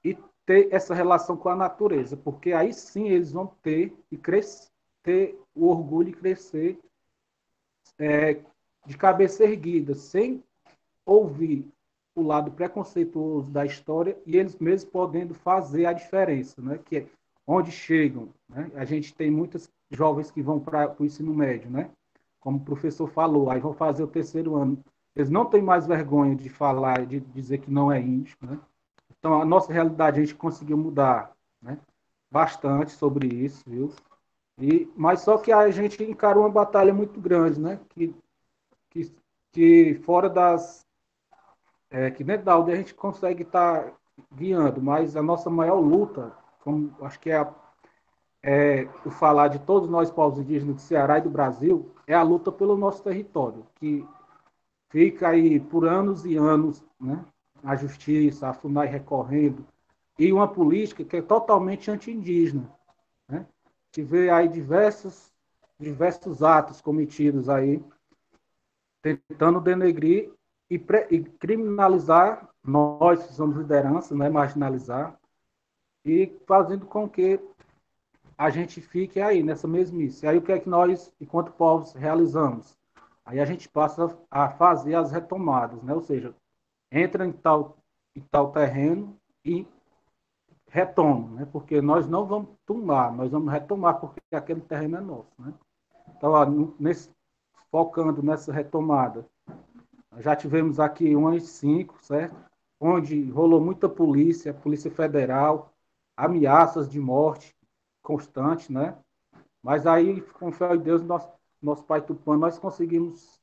ter essa relação com a natureza, porque aí sim eles vão ter e crescer, ter o orgulho e crescer é, de cabeça erguida, sem ouvir o lado preconceituoso da história e eles mesmos podendo fazer a diferença, né? Que é onde chegam, né? A gente tem muitos jovens que vão para o ensino médio, né? Como o professor falou, aí vão fazer o terceiro ano. Eles não têm mais vergonha de falar, de dizer que não é índio, né? Então, a nossa realidade, a gente conseguiu mudar, né? Bastante sobre isso, viu? E, mas só que a gente encarou uma batalha muito grande, né? Que, que, que fora das... É, que dentro da aldeia a gente consegue estar tá guiando, mas a nossa maior luta, como acho que é, a, é o falar de todos nós povos indígenas do Ceará e do Brasil, é a luta pelo nosso território, que fica aí por anos e anos, né? A justiça, a FUNAI recorrendo, e uma política que é totalmente anti-indígena, né? Que vê aí diversos, diversos atos cometidos aí, tentando denegrir e, pre, e criminalizar nós que somos liderança, né? Marginalizar, e fazendo com que a gente fique aí nessa mesmice. Aí o que é que nós, enquanto povos, realizamos? Aí a gente passa a fazer as retomadas, né? Ou seja, entra em tal, em tal terreno e retoma, né? Porque nós não vamos tomar, nós vamos retomar, porque aquele terreno é nosso, né? Então, ó, nesse, focando nessa retomada, já tivemos aqui umas cinco, certo? Onde rolou muita polícia, Polícia Federal, ameaças de morte constantes, né? Mas aí, com fé em Deus, nosso, nosso Pai Tupã, nós conseguimos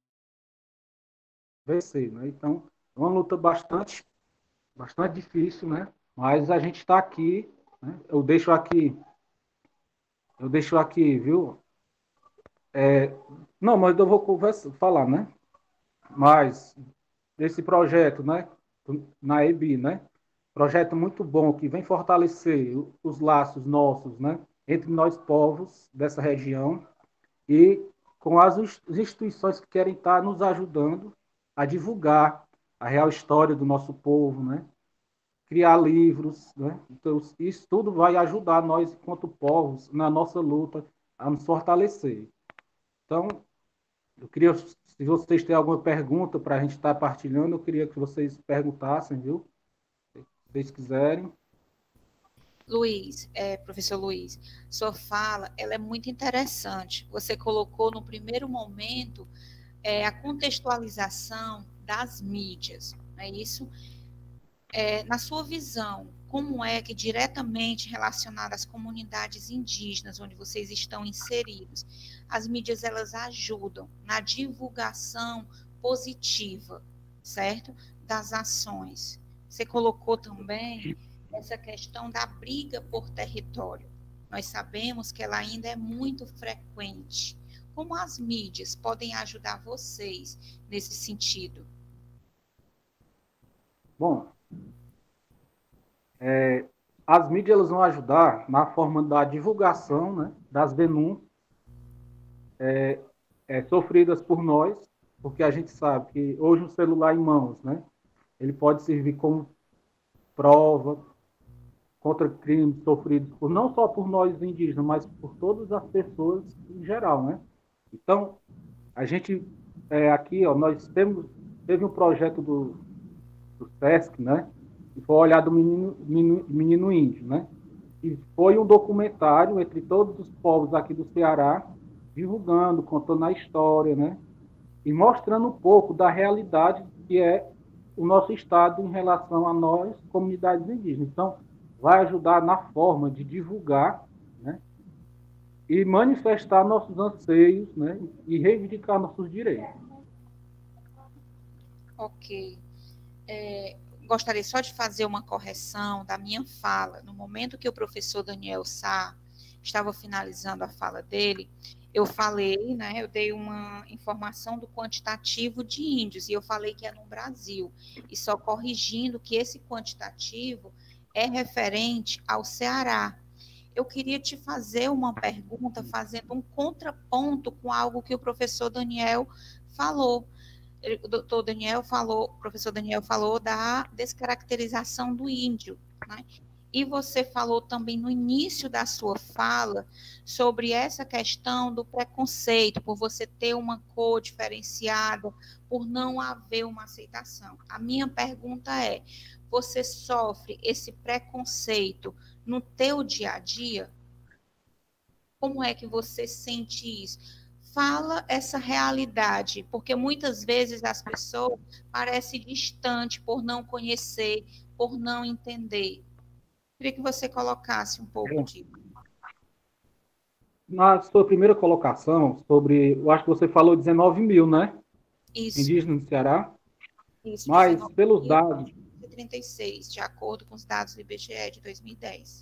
vencer, né? Então, é uma luta bastante, bastante difícil, né? Mas a gente está aqui, né? Eu deixo aqui, eu deixo aqui, viu? É, não, mas eu vou conversar, falar, né? Mas esse projeto, né? Na E B I, né? Projeto muito bom que vem fortalecer os laços nossos, né? Entre nós povos dessa região e com as instituições que querem estar nos ajudando a divulgar a real história do nosso povo, né? Criar livros, né? Então, isso tudo vai ajudar nós, enquanto povos, na nossa luta a nos fortalecer. Então, eu queria, se vocês têm alguma pergunta para a gente estar partilhando, eu queria que vocês perguntassem, viu? Se vocês quiserem. Luiz, é, professor Luiz, sua fala ela é muito interessante. Você colocou no primeiro momento é, a contextualização das mídias, não é isso? É, na sua visão, como é que diretamente relacionada às comunidades indígenas onde vocês estão inseridos, as mídias elas ajudam na divulgação positiva, certo? Das ações. Você colocou também essa questão da briga por território. Nós sabemos que ela ainda é muito frequente. Como as mídias podem ajudar vocês nesse sentido? Bom, é, as mídias elas vão ajudar na forma da divulgação, né, das denúncias é, é, sofridas por nós, porque a gente sabe que hoje um celular em mãos, né, ele pode servir como prova contra crimes sofridos por, não só por nós indígenas, mas por todas as pessoas em geral, né? Então, a gente é, aqui, ó, nós temos teve um projeto do, do SESC, né? Que foi olhar do menino, menino, menino índio, né? E foi um documentário entre todos os povos aqui do Ceará, divulgando, contando a história, né? E mostrando um pouco da realidade que é o nosso estado em relação a nós, comunidades indígenas. Então, vai ajudar na forma de divulgar, né, e manifestar nossos anseios, né, e reivindicar nossos direitos. Ok. É, gostaria só de fazer uma correção da minha fala. No momento que o professor Daniel Sá estava finalizando a fala dele, eu falei, né, eu dei uma informação do quantitativo de índios, e eu falei que é no Brasil, e só corrigindo que esse quantitativo é referente ao Ceará. Eu queria te fazer uma pergunta, fazendo um contraponto com algo que o professor Daniel falou. O doutor Daniel falou, o professor Daniel falou da descaracterização do índio, né? E você falou também no início da sua fala sobre essa questão do preconceito, por você ter uma cor diferenciada, por não haver uma aceitação. A minha pergunta é, você sofre esse preconceito no teu dia a dia? Como é que você sente isso? Fala essa realidade, porque muitas vezes as pessoas parecem distantes por não conhecer, por não entender. Queria que você colocasse um pouco disso. Na sua primeira colocação, sobre, eu acho que você falou dezenove mil, né? Isso. Indígenas no Ceará. Isso, mas, pelos dados... trinta e seis, de acordo com os dados do I B G E de dois mil e dez.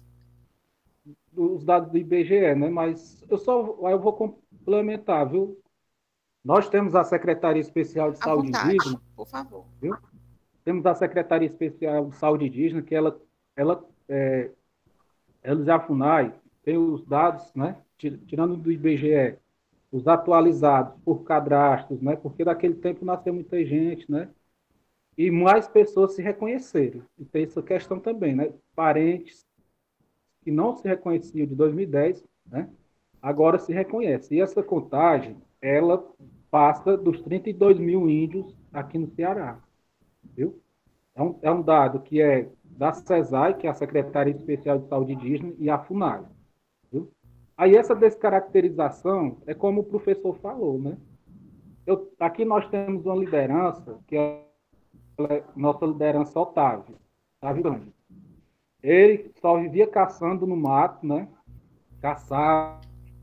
Os dados do I B G E, né? Mas eu só eu vou complementar, viu? Nós temos a Secretaria Especial de À Saúde vontade, Indígena, por favor. Viu? Temos a Secretaria Especial de Saúde Indígena, que ela, ela, é, eles a FUNAI tem os dados, né? Tirando do I B G E, os atualizados por cadastros, né? Porque daquele tempo nasceu muita gente, né? E mais pessoas se reconheceram. E tem essa questão também, né? Parentes que não se reconheciam de dois mil e dez, né? Agora se reconhece. E essa contagem, ela passa dos trinta e dois mil índios aqui no Ceará. Viu? É um, é um dado que é da SESAI, que é a Secretaria Especial de Saúde Indígena, e a FUNAI. Viu? Aí essa descaracterização é como o professor falou, né? Eu, aqui nós temos uma liderança, que é a nossa liderança Otávio, Otávio Grande. Ele só vivia caçando no mato, né? Caçava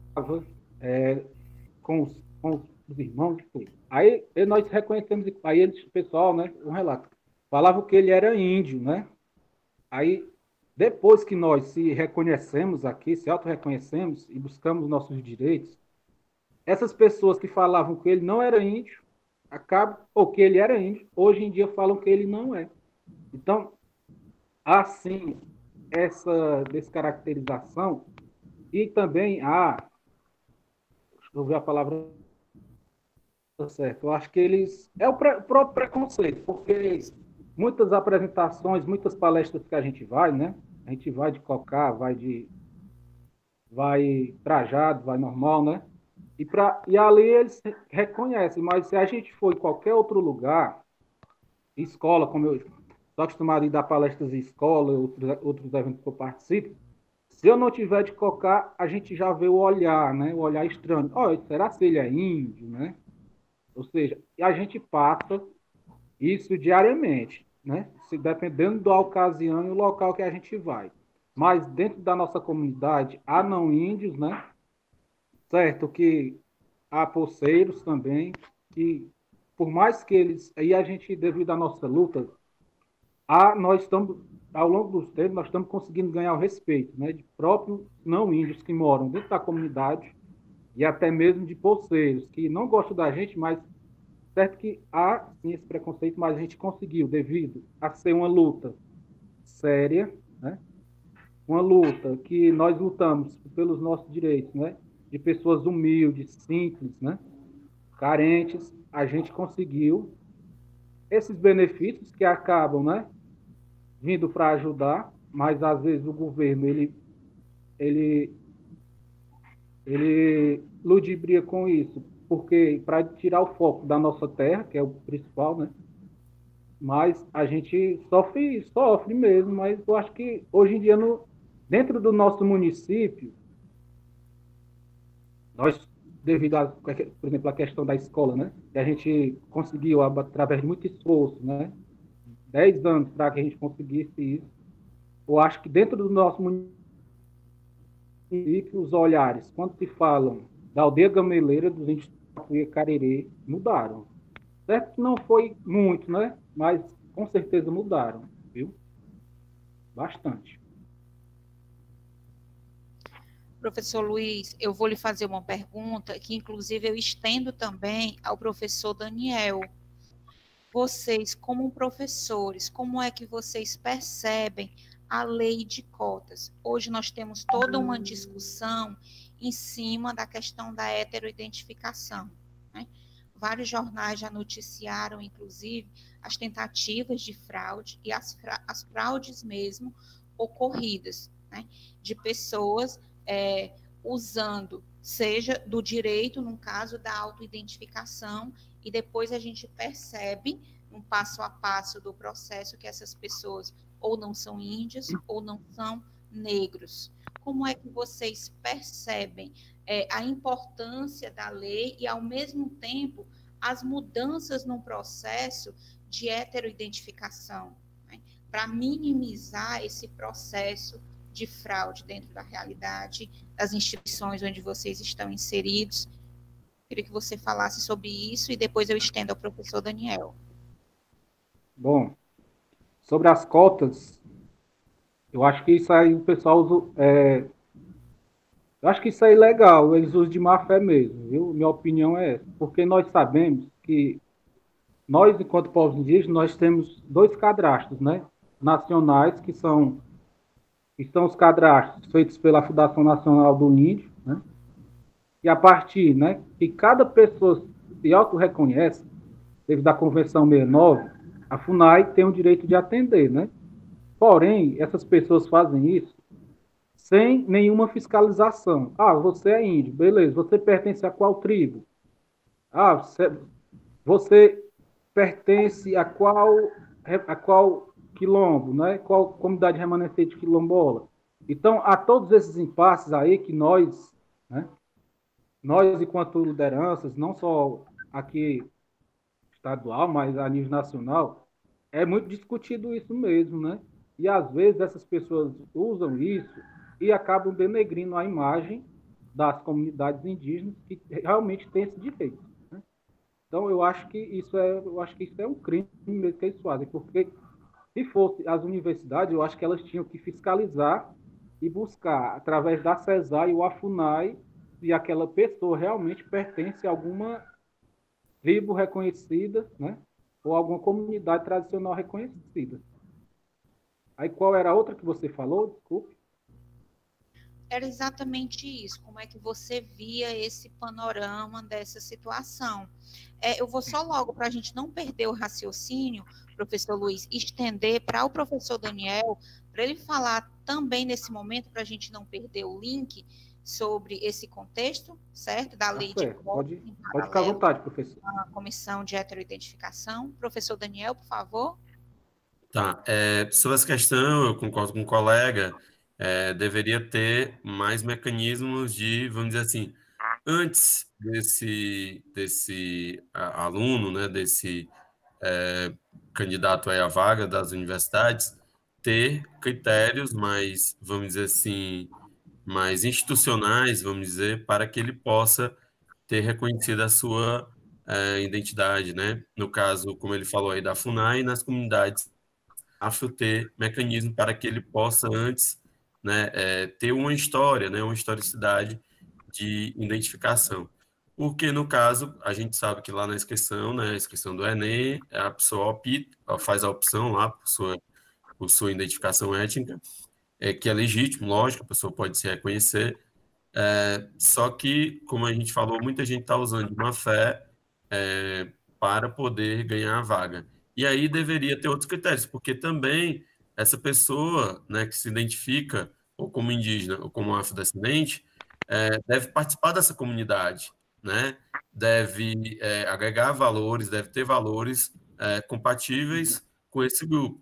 é, com, os, com os irmãos. Aí nós reconhecemos, aí eles, o pessoal, né? Um relato. Falavam que ele era índio, né? Aí, depois que nós se reconhecemos aqui, se auto-reconhecemos e buscamos nossos direitos, essas pessoas que falavam que ele não era índio, acabam, ou que ele era índio, hoje em dia falam que ele não é. Então, assim, essa descaracterização e também a... Deixa eu ver a palavra certa. Eu acho que eles... É o pre, próprio preconceito, porque muitas apresentações, muitas palestras que a gente vai, né? A gente vai de cocá, vai de... vai trajado, vai normal, né? E, pra, e ali eles reconhecem, mas se a gente for em qualquer outro lugar, escola, como eu estou acostumado a ir dar palestras em escola, outros, outros eventos que eu participo, se eu não tiver de cocá, a gente já vê o olhar, né? O olhar estranho. Oh, será que ele é índio, né? Ou seja, a gente passa isso diariamente, né? Se dependendo da ocasião e o local que a gente vai. Mas dentro da nossa comunidade, há não índios, né? Certo que há poceiros também, e por mais que eles... Aí a gente, devido à nossa luta, há, nós estamos, ao longo dos tempos, nós estamos conseguindo ganhar o respeito, né? De próprios não índios que moram dentro da comunidade e até mesmo de poceiros, que não gostam da gente, mas certo que há sim, esse preconceito, mas a gente conseguiu, devido a ser uma luta séria, né? Uma luta que nós lutamos pelos nossos direitos, né? De pessoas humildes, simples, né? Carentes, a gente conseguiu esses benefícios que acabam, né? Vindo para ajudar, mas às vezes o governo ele ele ele ludibria com isso, porque para tirar o foco da nossa terra, que é o principal, né? Mas a gente sofre, sofre mesmo, mas eu acho que hoje em dia, no, dentro do nosso município, nós, devido a, por exemplo, a questão da escola, né? Que a gente conseguiu, através de muito esforço, né? Dez anos para que a gente conseguisse isso. Eu acho que dentro do nosso município, os olhares, quando se falam da aldeia gameleira, dos índios de Cariri, mudaram. Certo que não foi muito, né? Mas com certeza mudaram, viu? Bastante. Professor Luiz, eu vou lhe fazer uma pergunta que, inclusive, eu estendo também ao professor Daniel. Vocês, como professores, como é que vocês percebem a lei de cotas? Hoje nós temos toda uma discussão em cima da questão da heteroidentificação, né? Vários jornais já noticiaram, inclusive, as tentativas de fraude e as, fra as fraudes mesmo ocorridas, né, de pessoas é, usando, seja do direito, no caso da autoidentificação, e depois a gente percebe, um passo a passo do processo, que essas pessoas ou não são índias ou não são negros. Como é que vocês percebem é, a importância da lei e, ao mesmo tempo, as mudanças no processo de heteroidentificação, né, para minimizar esse processo de fraude dentro da realidade das instituições onde vocês estão inseridos? Queria que você falasse sobre isso e depois eu estendo ao professor Daniel. Bom, sobre as cotas, eu acho que isso aí o pessoal usa, é, eu acho que isso aí é legal, eles usam de má fé mesmo, viu? Minha opinião é essa, porque nós sabemos que nós, enquanto povos indígenas, nós temos dois cadastros, né, nacionais, que são, que são os cadastros feitos pela Fundação Nacional do Índio, né, e a partir, né, que cada pessoa se auto-reconhece, devido à Convenção sessenta e nove, a FUNAI tem o direito de atender, né? Porém, essas pessoas fazem isso sem nenhuma fiscalização. Ah, você é índio, beleza. Você pertence a qual tribo? Ah, você, você pertence a qual, a qual quilombo, né? Qual comunidade remanescente quilombola? Então, há todos esses impasses aí que nós, né? Nós, enquanto lideranças, não só aqui estadual, mas a nível nacional, é muito discutido isso mesmo, né? E às vezes essas pessoas usam isso e acabam denegrindo a imagem das comunidades indígenas que realmente têm esse direito, né? Então eu acho que isso é, eu acho que isso é um crime mesmo que eles fazem, porque se fosse as universidades, eu acho que elas tinham que fiscalizar e buscar através da CESAR e o AFUNAI se aquela pessoa realmente pertence a alguma tribo reconhecida, né? Ou alguma comunidade tradicional reconhecida. Aí qual era a outra que você falou? Desculpe. Era exatamente isso. Como é que você via esse panorama dessa situação? É, eu vou só logo, para a gente não perder o raciocínio, professor Luiz, estender para o professor Daniel, para ele falar também nesse momento, para a gente não perder o link sobre esse contexto, certo? Da lei certo. de pode, pode ficar à vontade, professor. A comissão de heteroidentificação. Professor Daniel, por favor. Tá. É, sobre essa questão, eu concordo com o colega, é, deveria ter mais mecanismos de, vamos dizer assim, antes desse, desse a, aluno, né, desse é, candidato aí à vaga das universidades, ter critérios mais, vamos dizer assim, mais institucionais, vamos dizer, para que ele possa ter reconhecido a sua é, identidade, né? No caso, como ele falou aí da FUNAI, nas comunidades afro ter mecanismo para que ele possa antes, né, é, ter uma história, né, uma historicidade de identificação. Porque, no caso, a gente sabe que lá na inscrição, né, a inscrição do Enem, a pessoa opta, faz a opção lá por sua, por sua identificação étnica, é, que é legítimo, lógico, a pessoa pode se reconhecer, é, só que, como a gente falou, muita gente está usando de má fé é, para poder ganhar a vaga. E aí deveria ter outros critérios, porque também essa pessoa, né, que se identifica ou como indígena ou como afrodescendente, é, deve participar dessa comunidade, né? Deve é, agregar valores, deve ter valores é, compatíveis com esse grupo.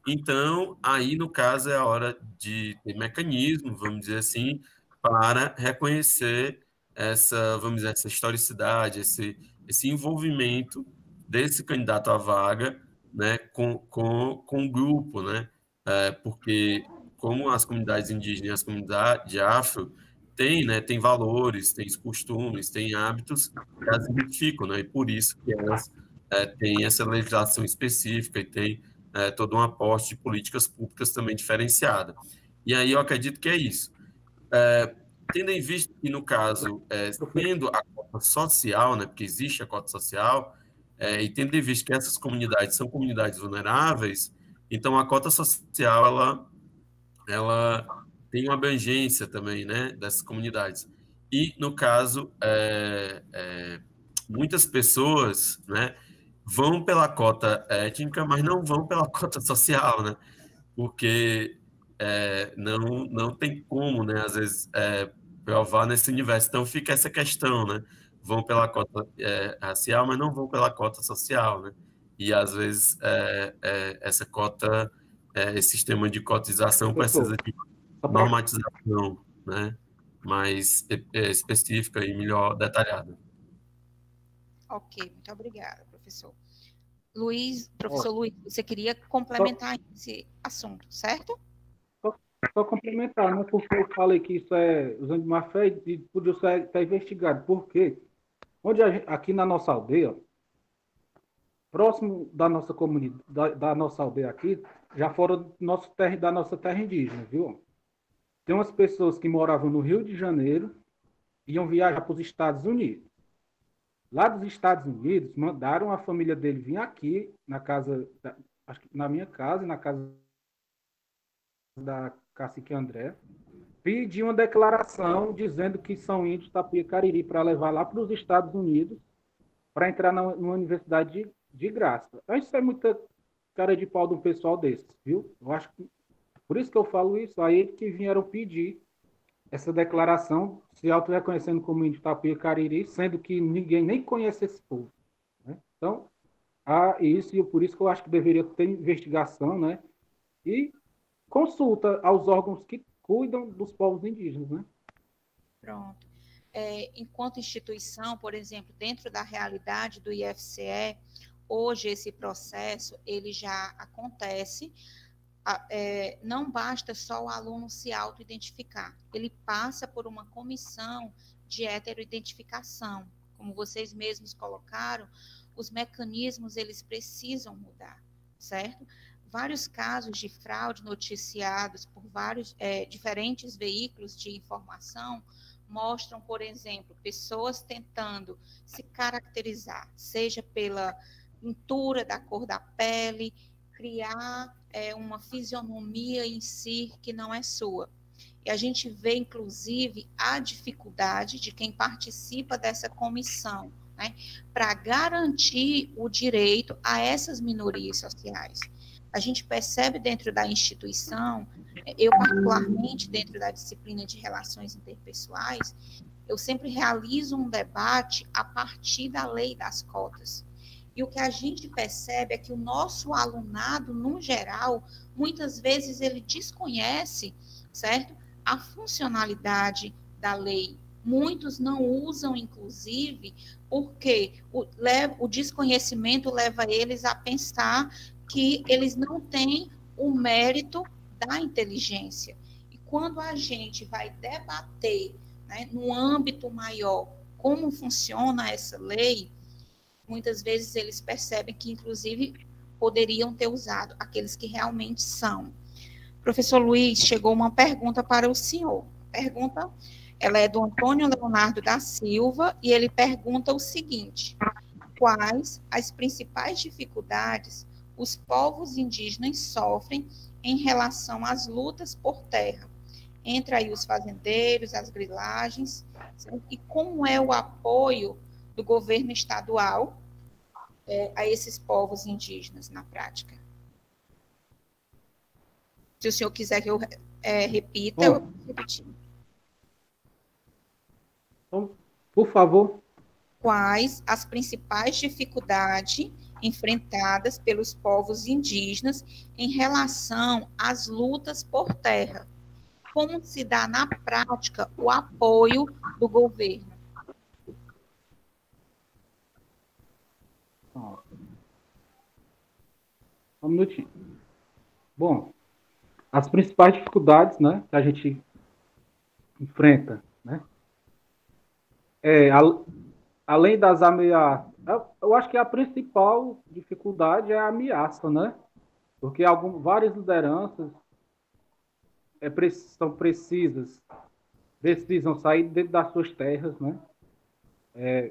Então, aí, no caso, é a hora de ter mecanismo, vamos dizer assim, para reconhecer essa, vamos dizer, essa historicidade, esse, esse envolvimento desse candidato à vaga, né, com, com, com o grupo, né? É, porque como as comunidades indígenas e as comunidades afro têm, né, têm valores, têm costumes, têm hábitos que as identificam, né? E por isso que elas é, têm essa legislação específica e têm é, todo um aporte de políticas públicas também diferenciada. E aí eu acredito que é isso. É, tendo em vista que, no caso, é, tendo a cota social, né, porque existe a cota social, é, e tendo em vista que essas comunidades são comunidades vulneráveis, então a cota social, ela, ela tem uma abrangência também, né, dessas comunidades. E, no caso, é, é, muitas pessoas, né, vão pela cota étnica, mas não vão pela cota social, né, porque é, não, não tem como, né, às vezes, é, provar nesse universo. Então fica essa questão, né? Vão pela cota é, racial, mas não vão pela cota social, né? E às vezes é, é, essa cota, é, esse sistema de cotização Professor, precisa de só para normatização, né? Mais é, específica e melhor detalhada. Ok, muito obrigada, professor. Luiz, professor Luiz, você queria complementar só, esse assunto, certo? só, só complementar, né? Porque eu falei que isso é usando de má fé e podia ser até investigado. Por quê? Onde a gente, aqui na nossa aldeia, próximo da nossa comunidade, da, da nossa aldeia aqui, já fora do nosso terra, da nossa terra indígena, viu? Tem umas pessoas que moravam no Rio de Janeiro e iam viajar para os Estados Unidos. Lá dos Estados Unidos, mandaram a família dele vir aqui, na casa, da, acho que na minha casa e na casa da Cacique André, pedir uma declaração dizendo que são índios Tapuia Cariri para levar lá para os Estados Unidos para entrar na, numa universidade de, de graça. Isso é muita cara de pau de um pessoal desses, viu? Eu acho que, por isso que eu falo isso, aí que vieram pedir essa declaração, se auto-reconhecendo como índio Tapuia Cariri, sendo que ninguém nem conhece esse povo, né? Então, há isso, e por isso que eu acho que deveria ter investigação, né? E consulta aos órgãos que cuidam dos povos indígenas, né? Pronto. É, enquanto instituição, por exemplo, dentro da realidade do I F C E, hoje esse processo ele já acontece. É, não basta só o aluno se auto-identificar, ele passa por uma comissão de heteroidentificação. Como vocês mesmos colocaram, os mecanismos eles precisam mudar, certo? Vários casos de fraude noticiados por vários é, diferentes veículos de informação mostram, por exemplo, pessoas tentando se caracterizar, seja pela pintura da cor da pele, criar é, uma fisionomia em si que não é sua. E a gente vê, inclusive, a dificuldade de quem participa dessa comissão, né, para garantir o direito a essas minorias sociais. A gente percebe dentro da instituição, eu particularmente dentro da disciplina de relações interpessoais, eu sempre realizo um debate a partir da lei das cotas. E o que a gente percebe é que o nosso alunado, no geral, muitas vezes ele desconhece, certo? A funcionalidade da lei. Muitos não usam, inclusive, porque o, o desconhecimento leva eles a pensar que eles não têm o mérito da inteligência. E quando a gente vai debater, né, no âmbito maior, como funciona essa lei, muitas vezes eles percebem que, inclusive, poderiam ter usado aqueles que realmente são. Professor Luiz, chegou uma pergunta para o senhor. Pergunta, ela é do Antônio Leonardo da Silva, e ele pergunta o seguinte: quais as principais dificuldades os povos indígenas sofrem em relação às lutas por terra, entre aí os fazendeiros, as grilagens, certo? E como é o apoio do governo estadual é, a esses povos indígenas na prática? Se o senhor quiser que eu é, repita, Bom, eu vou repetir. Então, por favor. Quais as principais dificuldades enfrentadas pelos povos indígenas em relação às lutas por terra? Como se dá na prática o apoio do governo? Um minutinho. Bom, as principais dificuldades, né, que a gente enfrenta, né, é, a, além das ameaças, eu, eu acho que a principal dificuldade é a ameaça, né, porque algum, várias lideranças é, são precisas, precisam sair dentro das suas terras, né, é,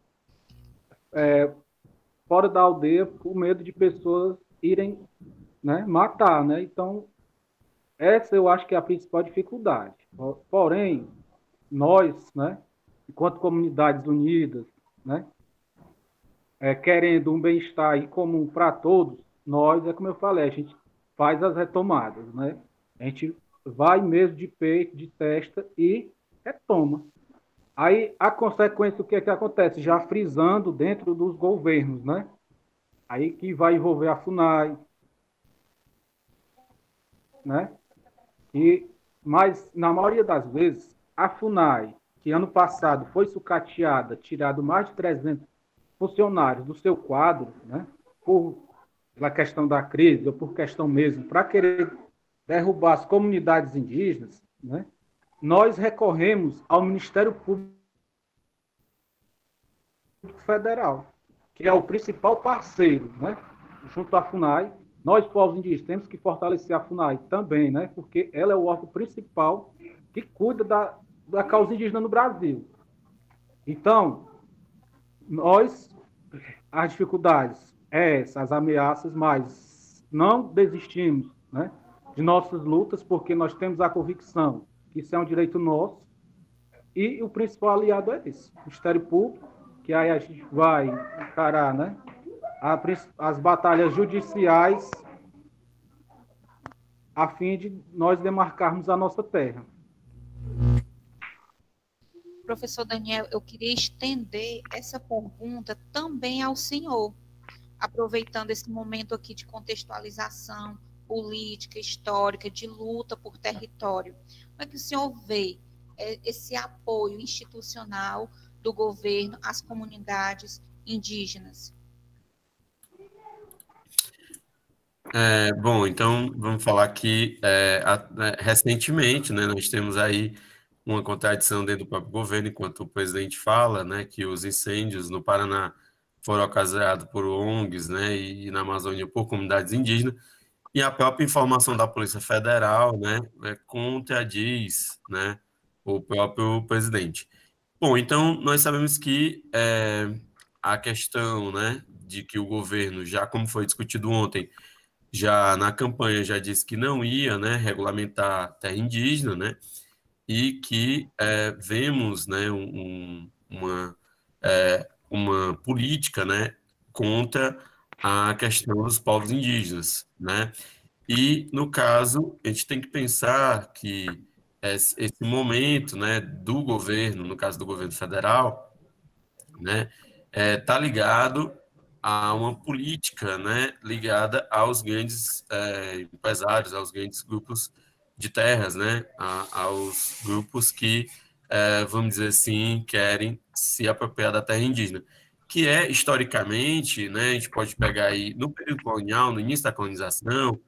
é, fora da aldeia, por medo de pessoas irem, né, matar, né, então essa eu acho que é a principal dificuldade. Porém, nós, né, enquanto comunidades unidas, né, é, querendo um bem-estar em comum para todos, nós, é como eu falei, a gente faz as retomadas, né? A gente vai mesmo de peito, de testa e retoma. Aí, a consequência, o que é que acontece? Já frisando dentro dos governos, né? Aí que vai envolver a FUNAI, né? E, mas, na maioria das vezes, a FUNAI, que ano passado foi sucateada, tirado mais de trezentos funcionários do seu quadro, né? Por, pela questão da crise, ou por questão mesmo, para querer derrubar as comunidades indígenas, né? Nós recorremos ao Ministério Público Federal, que é o principal parceiro, né? Junto à FUNAI. Nós, povos indígenas, temos que fortalecer a FUNAI também, né? Porque ela é o órgão principal que cuida da, da causa indígena no Brasil. Então, nós, as dificuldades, essas, as ameaças, mas não desistimos, né, de nossas lutas, porque nós temos a convicção que isso é um direito nosso, e o principal aliado é esse, o Ministério Público, que aí a gente vai encarar, né, a, as batalhas judiciais a fim de nós demarcarmos a nossa terra. Professor Daniel, eu queria estender essa pergunta também ao senhor, aproveitando esse momento aqui de contextualização política, histórica, de luta por território. Como é que o senhor vê esse apoio institucional do governo às comunidades indígenas? É, bom, então vamos falar que é, a, recentemente, né, nós temos aí uma contradição dentro do próprio governo, enquanto o presidente fala, né, que os incêndios no Paraná foram ocasionados por O N Gs, né, e na Amazônia por comunidades indígenas, e a própria informação da Polícia Federal, né, é, contradiz, né, o próprio presidente. Bom, então nós sabemos que é, a questão, né, de que o governo, já como foi discutido ontem, já na campanha já disse que não ia, né, regulamentar terra indígena, né, e que é, vemos, né, um, uma, é, uma política, né, contra a questão dos povos indígenas, né, e no caso a gente tem que pensar que esse, esse momento, né, do governo, no caso do governo federal, né, é, tá ligado a uma política, né, ligada aos grandes é, empresários, aos grandes grupos de terras, né, a, aos grupos que, é, vamos dizer assim, querem se apropriar da terra indígena, que é, historicamente, né, a gente pode pegar aí, no período colonial, no início da colonização,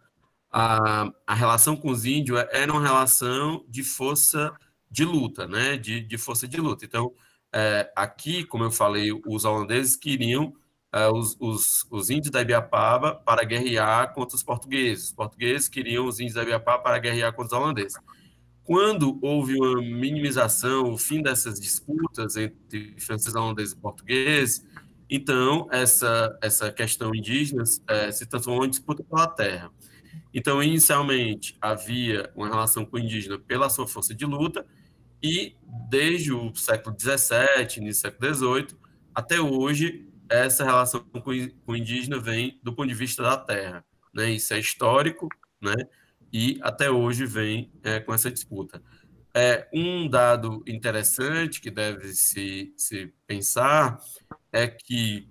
a, a relação com os índios era uma relação de força de luta, né, de, de força de luta. Então, é, aqui, como eu falei, os holandeses queriam é, os, os, os índios da Ibiapaba para guerrear contra os portugueses. Os portugueses queriam os índios da Ibiapaba para guerrear contra os holandeses. Quando houve uma minimização, o fim dessas disputas entre franceses, holandeses e portugueses, então essa, essa questão indígena é, se transformou em disputa pela terra. Então, inicialmente, havia uma relação com o indígena pela sua força de luta, e desde o século dezessete, início do século dezoito, até hoje, essa relação com o indígena vem do ponto de vista da terra, né? Isso é histórico, né? E até hoje vem é, com essa disputa. É, um dado interessante que deve se, se pensar é que,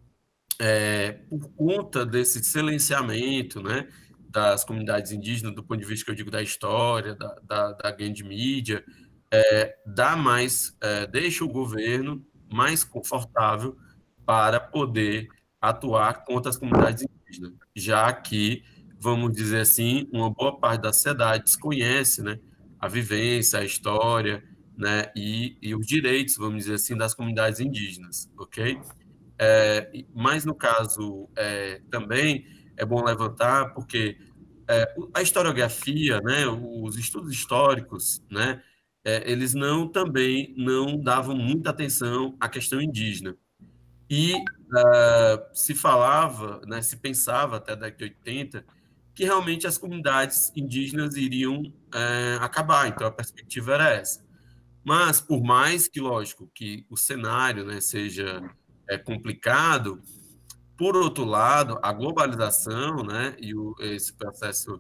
é, por conta desse silenciamento, né, das comunidades indígenas, do ponto de vista que eu digo da história, da, da, da grande mídia, é, dá mais, é, deixa o governo mais confortável para poder atuar contra as comunidades indígenas, já que, vamos dizer assim, uma boa parte da sociedade desconhece, né, a vivência, a história, né, e, e os direitos, vamos dizer assim, das comunidades indígenas, ok? É, mas no caso é, também é bom levantar porque é, a historiografia, né, os estudos históricos, né, é, eles não também não davam muita atenção à questão indígena. E uh, se falava, né, se pensava até a década de oitenta que realmente as comunidades indígenas iriam é, acabar, então a perspectiva era essa. Mas, por mais que, lógico, que o cenário, né, seja é, complicado, por outro lado, a globalização, né, e o, esse processo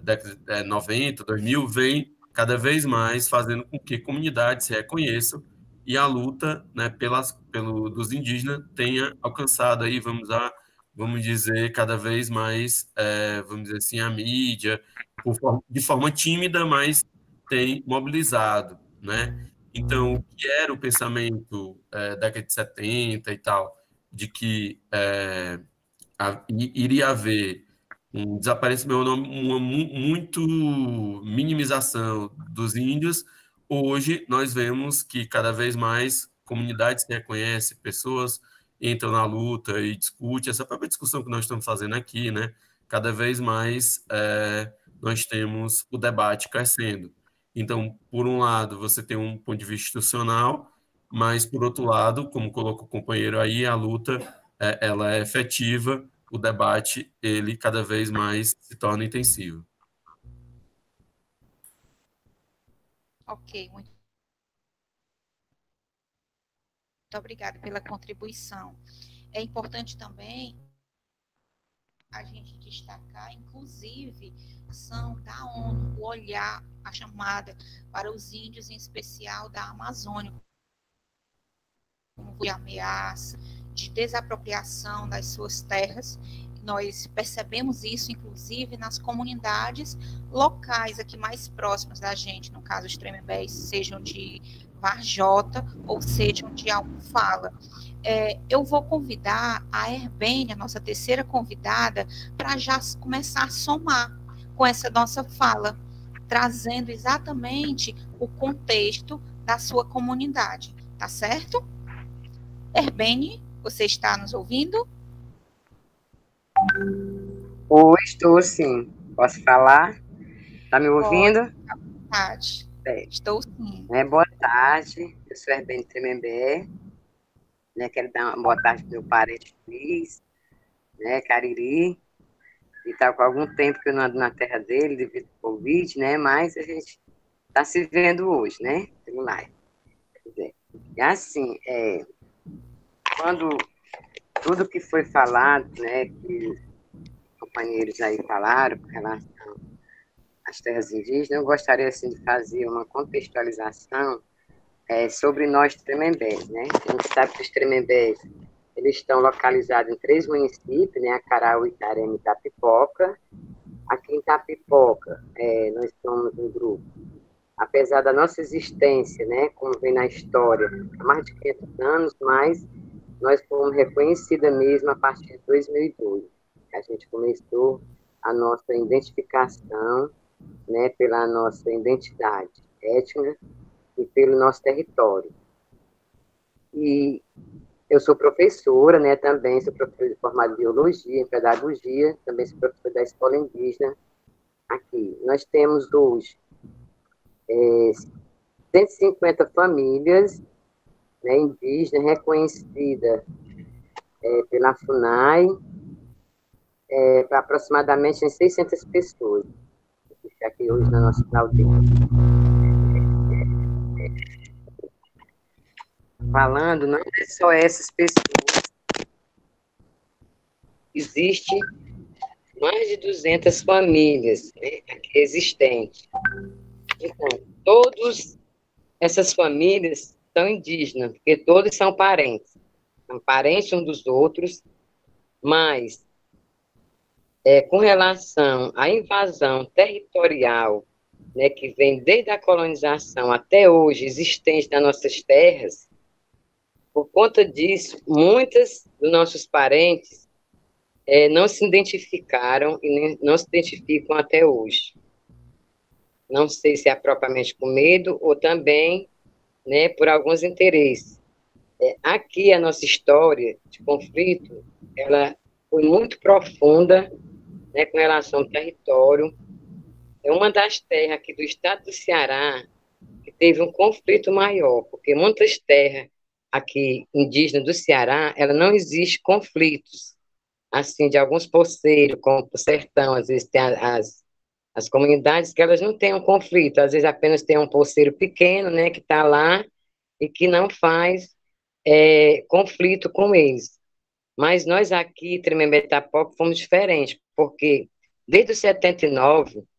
década de noventa, dois mil, vem cada vez mais fazendo com que comunidades se reconheçam e a luta, né, pelas, pelo, dos indígenas tenha alcançado aí, vamos, a, vamos dizer, cada vez mais, é, vamos dizer assim, a mídia, por, de forma tímida, mas tem mobilizado, né? Então, o que era o pensamento é, da década de setenta e tal, de que é, a, iria haver um desaparecimento, uma muito minimização dos índios, hoje nós vemos que cada vez mais comunidades se reconhecem, pessoas entram na luta e discutem, essa própria discussão que nós estamos fazendo aqui, né? Cada vez mais é, nós temos o debate crescendo. Então, por um lado, você tem um ponto de vista institucional, mas, por outro lado, como colocou o companheiro aí, a luta é, ela é efetiva, o debate, ele cada vez mais se torna intensivo. Ok, muito, muito obrigada pela contribuição. É importante também a gente destacar, inclusive, são da ONU, o olhar, a chamada para os índios, em especial da Amazônia, como de ameaça, de desapropriação das suas terras. Nós percebemos isso, inclusive, nas comunidades locais aqui mais próximas da gente, no caso os Tremembés, sejam de Varjota ou sejam de Almofala. É, eu vou convidar a Herbênia, nossa terceira convidada, para já começar a somar com essa nossa fala, trazendo exatamente o contexto da sua comunidade, tá certo? Herbênia, você está nos ouvindo? Oi, estou sim. Posso falar? Está me ouvindo? Boa tarde. É. Estou sim. É, boa tarde, eu sou Herbênia Tremembé. Né, quero dar uma boa tarde para meu parente Luiz, né, Cariri, e está com algum tempo que eu não ando na terra dele, devido ao Covid, né, mas a gente está se vendo hoje, né, pelo live. E assim, é, quando tudo que foi falado, né, que os companheiros aí falaram com relação às terras indígenas, eu gostaria, assim, de fazer uma contextualização É, sobre nós Tremembés, né? A gente sabe que os Tremembés, eles estão localizados em três municípios, né? Acaraú, Itarema e Itapipoca. Aqui em Itapipoca, é, nós somos um grupo, apesar da nossa existência, né? Como vem na história, há mais de quinhentos anos, mas nós fomos reconhecidas mesmo a partir de dois mil e dois. A gente começou a nossa identificação, né? Pela nossa identidade étnica e pelo nosso território. E eu sou professora, né, também sou professora formada em Biologia, em Pedagogia, também sou professora da Escola Indígena aqui. Nós temos hoje é, cento e cinquenta famílias, né, indígenas reconhecidas é, pela FUNAI, é, para aproximadamente seiscentas pessoas, que estão aqui hoje na nossa audiência. Falando, não é só essas pessoas. Existe mais de duzentas famílias, né, aqui existentes. Então, todas essas famílias são indígenas, porque todos são parentes. São parentes uns dos outros, mas é, com relação à invasão territorial, né, que vem desde a colonização até hoje, existente nas nossas terras, por conta disso, muitas dos nossos parentes é, não se identificaram e nem, não se identificam até hoje. Não sei se é propriamente com medo ou também, né, por alguns interesses. É, aqui a nossa história de conflito, ela foi muito profunda, né, com relação ao território. É uma das terras aqui do estado do Ceará que teve um conflito maior, porque muitas terras aqui indígena do Ceará, ela não existe conflitos, assim, de alguns poceiros, como o sertão, às vezes tem as, as comunidades que elas não têm um conflito, às vezes apenas tem um poceiro pequeno, né, que está lá e que não faz é, conflito com eles. Mas nós aqui, Tremembé-Itapipoca, fomos diferentes, porque desde o setenta e nove,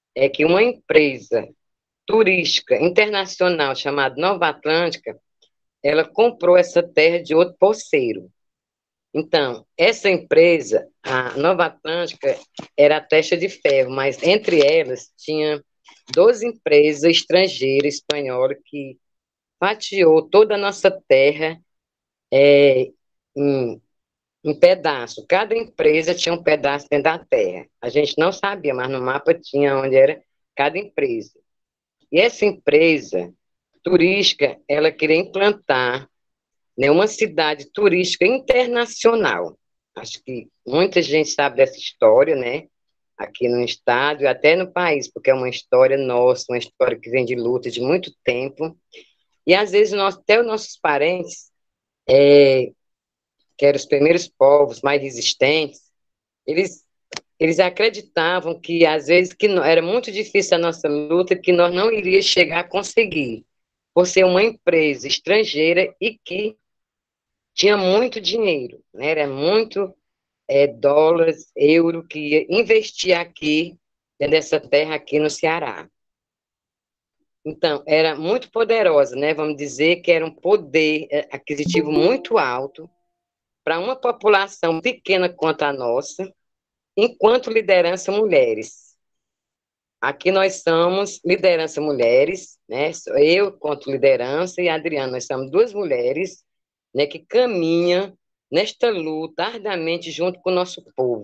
é que uma empresa turística internacional chamada Nova Atlântica, ela comprou essa terra de outro poceiro. Então, essa empresa, a Nova Atlântica, era a testa de ferro, mas entre elas tinha doze empresas estrangeiras, espanholas, que fatiou toda a nossa terra é, em, em pedaço. Cada empresa tinha um pedaço dentro da terra. A gente não sabia, mas no mapa tinha onde era cada empresa. E essa empresa turística, ela queria implantar, né, uma cidade turística internacional. Acho que muita gente sabe dessa história, né? Aqui no estado e até no país, porque é uma história nossa, uma história que vem de luta de muito tempo. E às vezes nós, até os nossos parentes, é, que eram os primeiros povos mais resistentes, eles eles acreditavam que às vezes que não, era muito difícil a nossa luta, que nós não iríamos chegar a conseguir, por ser uma empresa estrangeira e que tinha muito dinheiro, né? Era muito é, dólares, euro, que ia investir aqui, nessa terra aqui no Ceará. Então, era muito poderosa, né? Vamos dizer que era um poder aquisitivo muito alto para uma população pequena quanto a nossa, enquanto liderança mulheres. Aqui nós somos liderança mulheres, né? Eu quanto liderança e a Adriana, nós somos duas mulheres, né, que caminham nesta luta arduamente junto com o nosso povo.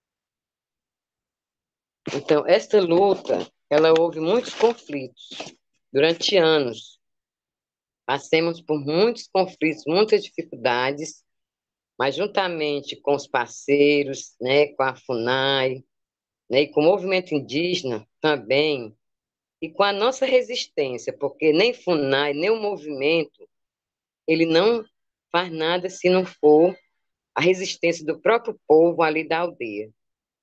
Então, esta luta, ela houve muitos conflitos durante anos. Passamos por muitos conflitos, muitas dificuldades, mas juntamente com os parceiros, né, com a FUNAI, né, e com o movimento indígena também, e com a nossa resistência, porque nem FUNAI, nem o movimento, ele não faz nada se não for a resistência do próprio povo ali da aldeia.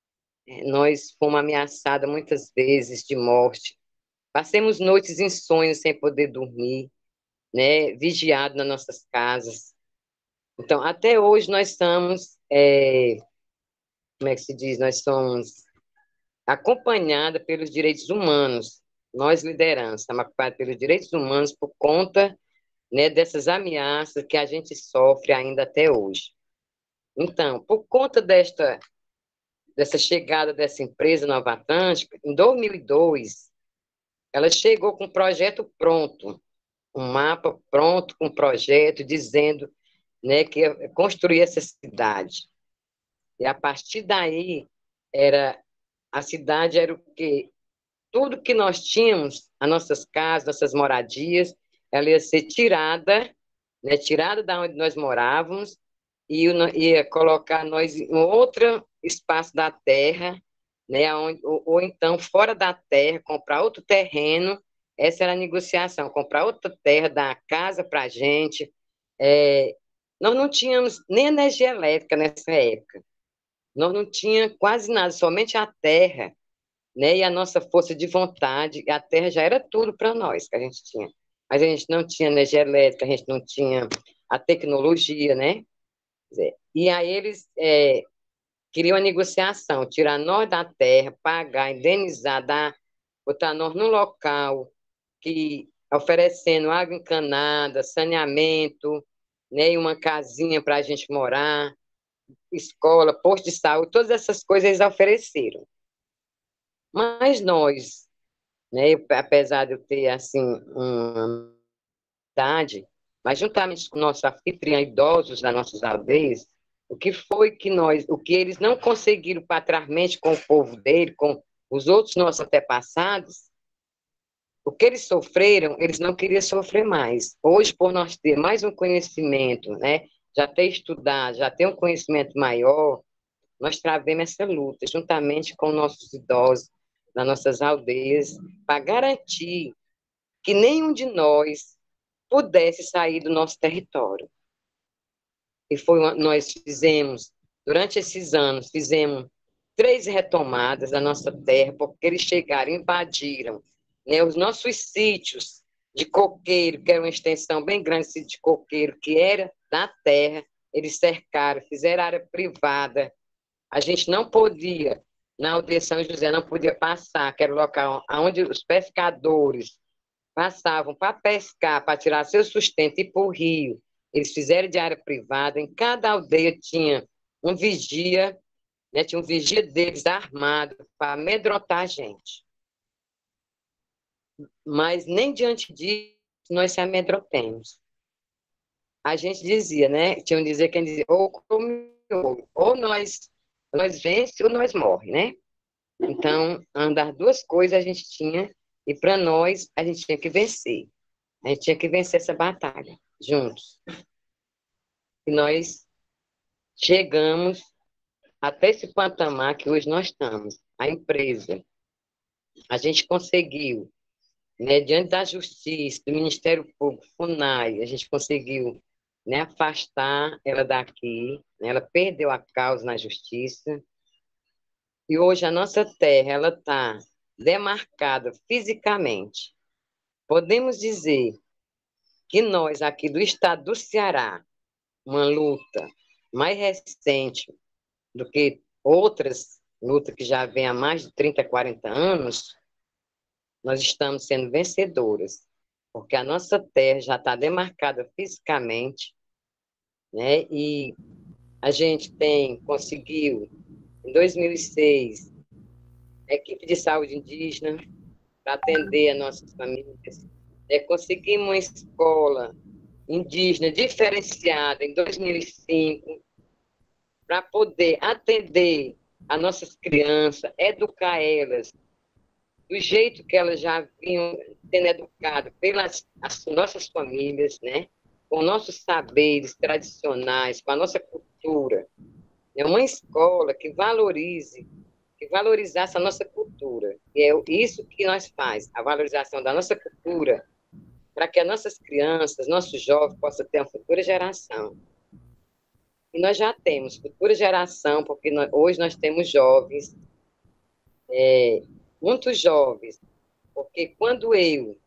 Nós fomos ameaçados muitas vezes de morte, passamos noites insônias sem poder dormir, né, vigiados nas nossas casas. Então, até hoje nós estamos, é, como é que se diz, nós somos acompanhados pelos direitos humanos, nós liderança, estamos acompanhados pelos direitos humanos por conta, né, dessas ameaças que a gente sofre ainda até hoje. Então, por conta desta, dessa chegada dessa empresa Nova Atlântica, em dois mil e dois, ela chegou com um projeto pronto, um mapa pronto, com um projeto dizendo, né, que ia construir essa cidade. E a partir daí, era, a cidade era o quê? Tudo que nós tínhamos, as nossas casas, nossas moradias, ela ia ser tirada, né, tirada da onde nós morávamos, e ia colocar nós em outro espaço da terra, né, onde, ou, ou então fora da terra, comprar outro terreno. Essa era a negociação, comprar outra terra, dar a casa para a gente. É, nós não tínhamos nem energia elétrica nessa época, nós não tínhamos quase nada, somente a terra, né, e a nossa força de vontade. A terra já era tudo para nós que a gente tinha, mas a gente não tinha energia elétrica, a gente não tinha a tecnologia, né? E aí eles é, queriam a negociação, tirar nós da terra, pagar, indenizar, dar, botar nós num local que oferecendo água encanada, saneamento, né, e uma casinha para a gente morar, escola, posto de saúde, todas essas coisas eles ofereceram. Mas nós, né, eu, apesar de eu ter assim uma idade, mas juntamente com nossos anfitriões idosos das nossas aldeias, o que foi que nós, o que eles não conseguiram patrarmente com o povo dele, com os outros nossos antepassados, o que eles sofreram, eles não queriam sofrer mais. Hoje, por nós ter mais um conhecimento, né, já ter estudado, já ter um conhecimento maior, nós travemos essa luta, juntamente com nossos idosos, nas nossas aldeias, para garantir que nenhum de nós pudesse sair do nosso território. E foi uma, nós fizemos, durante esses anos, fizemos três retomadas da nossa terra, porque eles chegaram, invadiram, né, os nossos sítios de coqueiro, que era uma extensão bem grande, sítio de coqueiro, que era da terra, eles cercaram, fizeram área privada. A gente não podia na aldeia São José não podia passar, que era o local onde os pescadores passavam para pescar, para tirar seu sustento e ir para o rio. Eles fizeram de área privada, em cada aldeia tinha um vigia, né, tinha um vigia deles armado para amedrontar a gente. Mas nem diante disso nós se amedrontemos. A gente dizia, né? Tinham que dizer quem dizia, ou, ou nós, nós vence ou nós morre, né? Então, andar duas coisas a gente tinha, e para nós a gente tinha que vencer. A gente tinha que vencer essa batalha, juntos. E nós chegamos até esse patamar que hoje nós estamos. A empresa, a gente conseguiu, né, diante da Justiça, do Ministério Público, FUNAI, a gente conseguiu, né, afastar ela daqui, né, ela perdeu a causa na Justiça, e hoje a nossa terra ela está demarcada fisicamente. Podemos dizer que nós, aqui do estado do Ceará, uma luta mais recente do que outras lutas que já vêm há mais de trinta, quarenta anos, nós estamos sendo vencedoras, porque a nossa terra já está demarcada fisicamente, né? E a gente tem, conseguiu, em dois mil e seis, a equipe de saúde indígena para atender as nossas famílias. É, conseguimos uma escola indígena diferenciada em dois mil e cinco para poder atender as nossas crianças, educar elas do jeito que elas já vinham sendo educadas pelas as nossas famílias, né? Com nossos saberes tradicionais, com a nossa cultura. É uma escola que valorize, que valorizasse a nossa cultura. E é isso que nós faz, a valorização da nossa cultura, para que as nossas crianças, nossos jovens possam ter uma futura geração. E nós já temos futura geração, porque nós, hoje nós temos jovens, é, muitos jovens, porque quando eu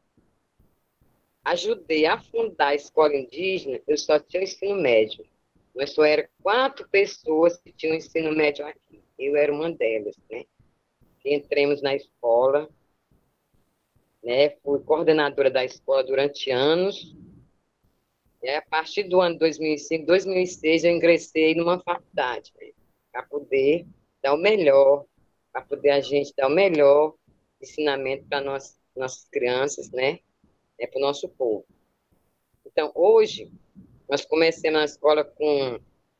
ajudei a fundar a escola indígena, eu só tinha o ensino médio. Nós só eram quatro pessoas que tinham ensino médio aqui. Eu era uma delas, né? Entramos na escola, né? Fui coordenadora da escola durante anos. E a partir do ano dois mil e cinco, dois mil e seis, eu ingressei numa faculdade, né? Para poder dar o melhor, para poder a gente dar o melhor ensinamento para nós, nossas crianças, né? É para o nosso povo. Então, hoje, nós começamos a escola com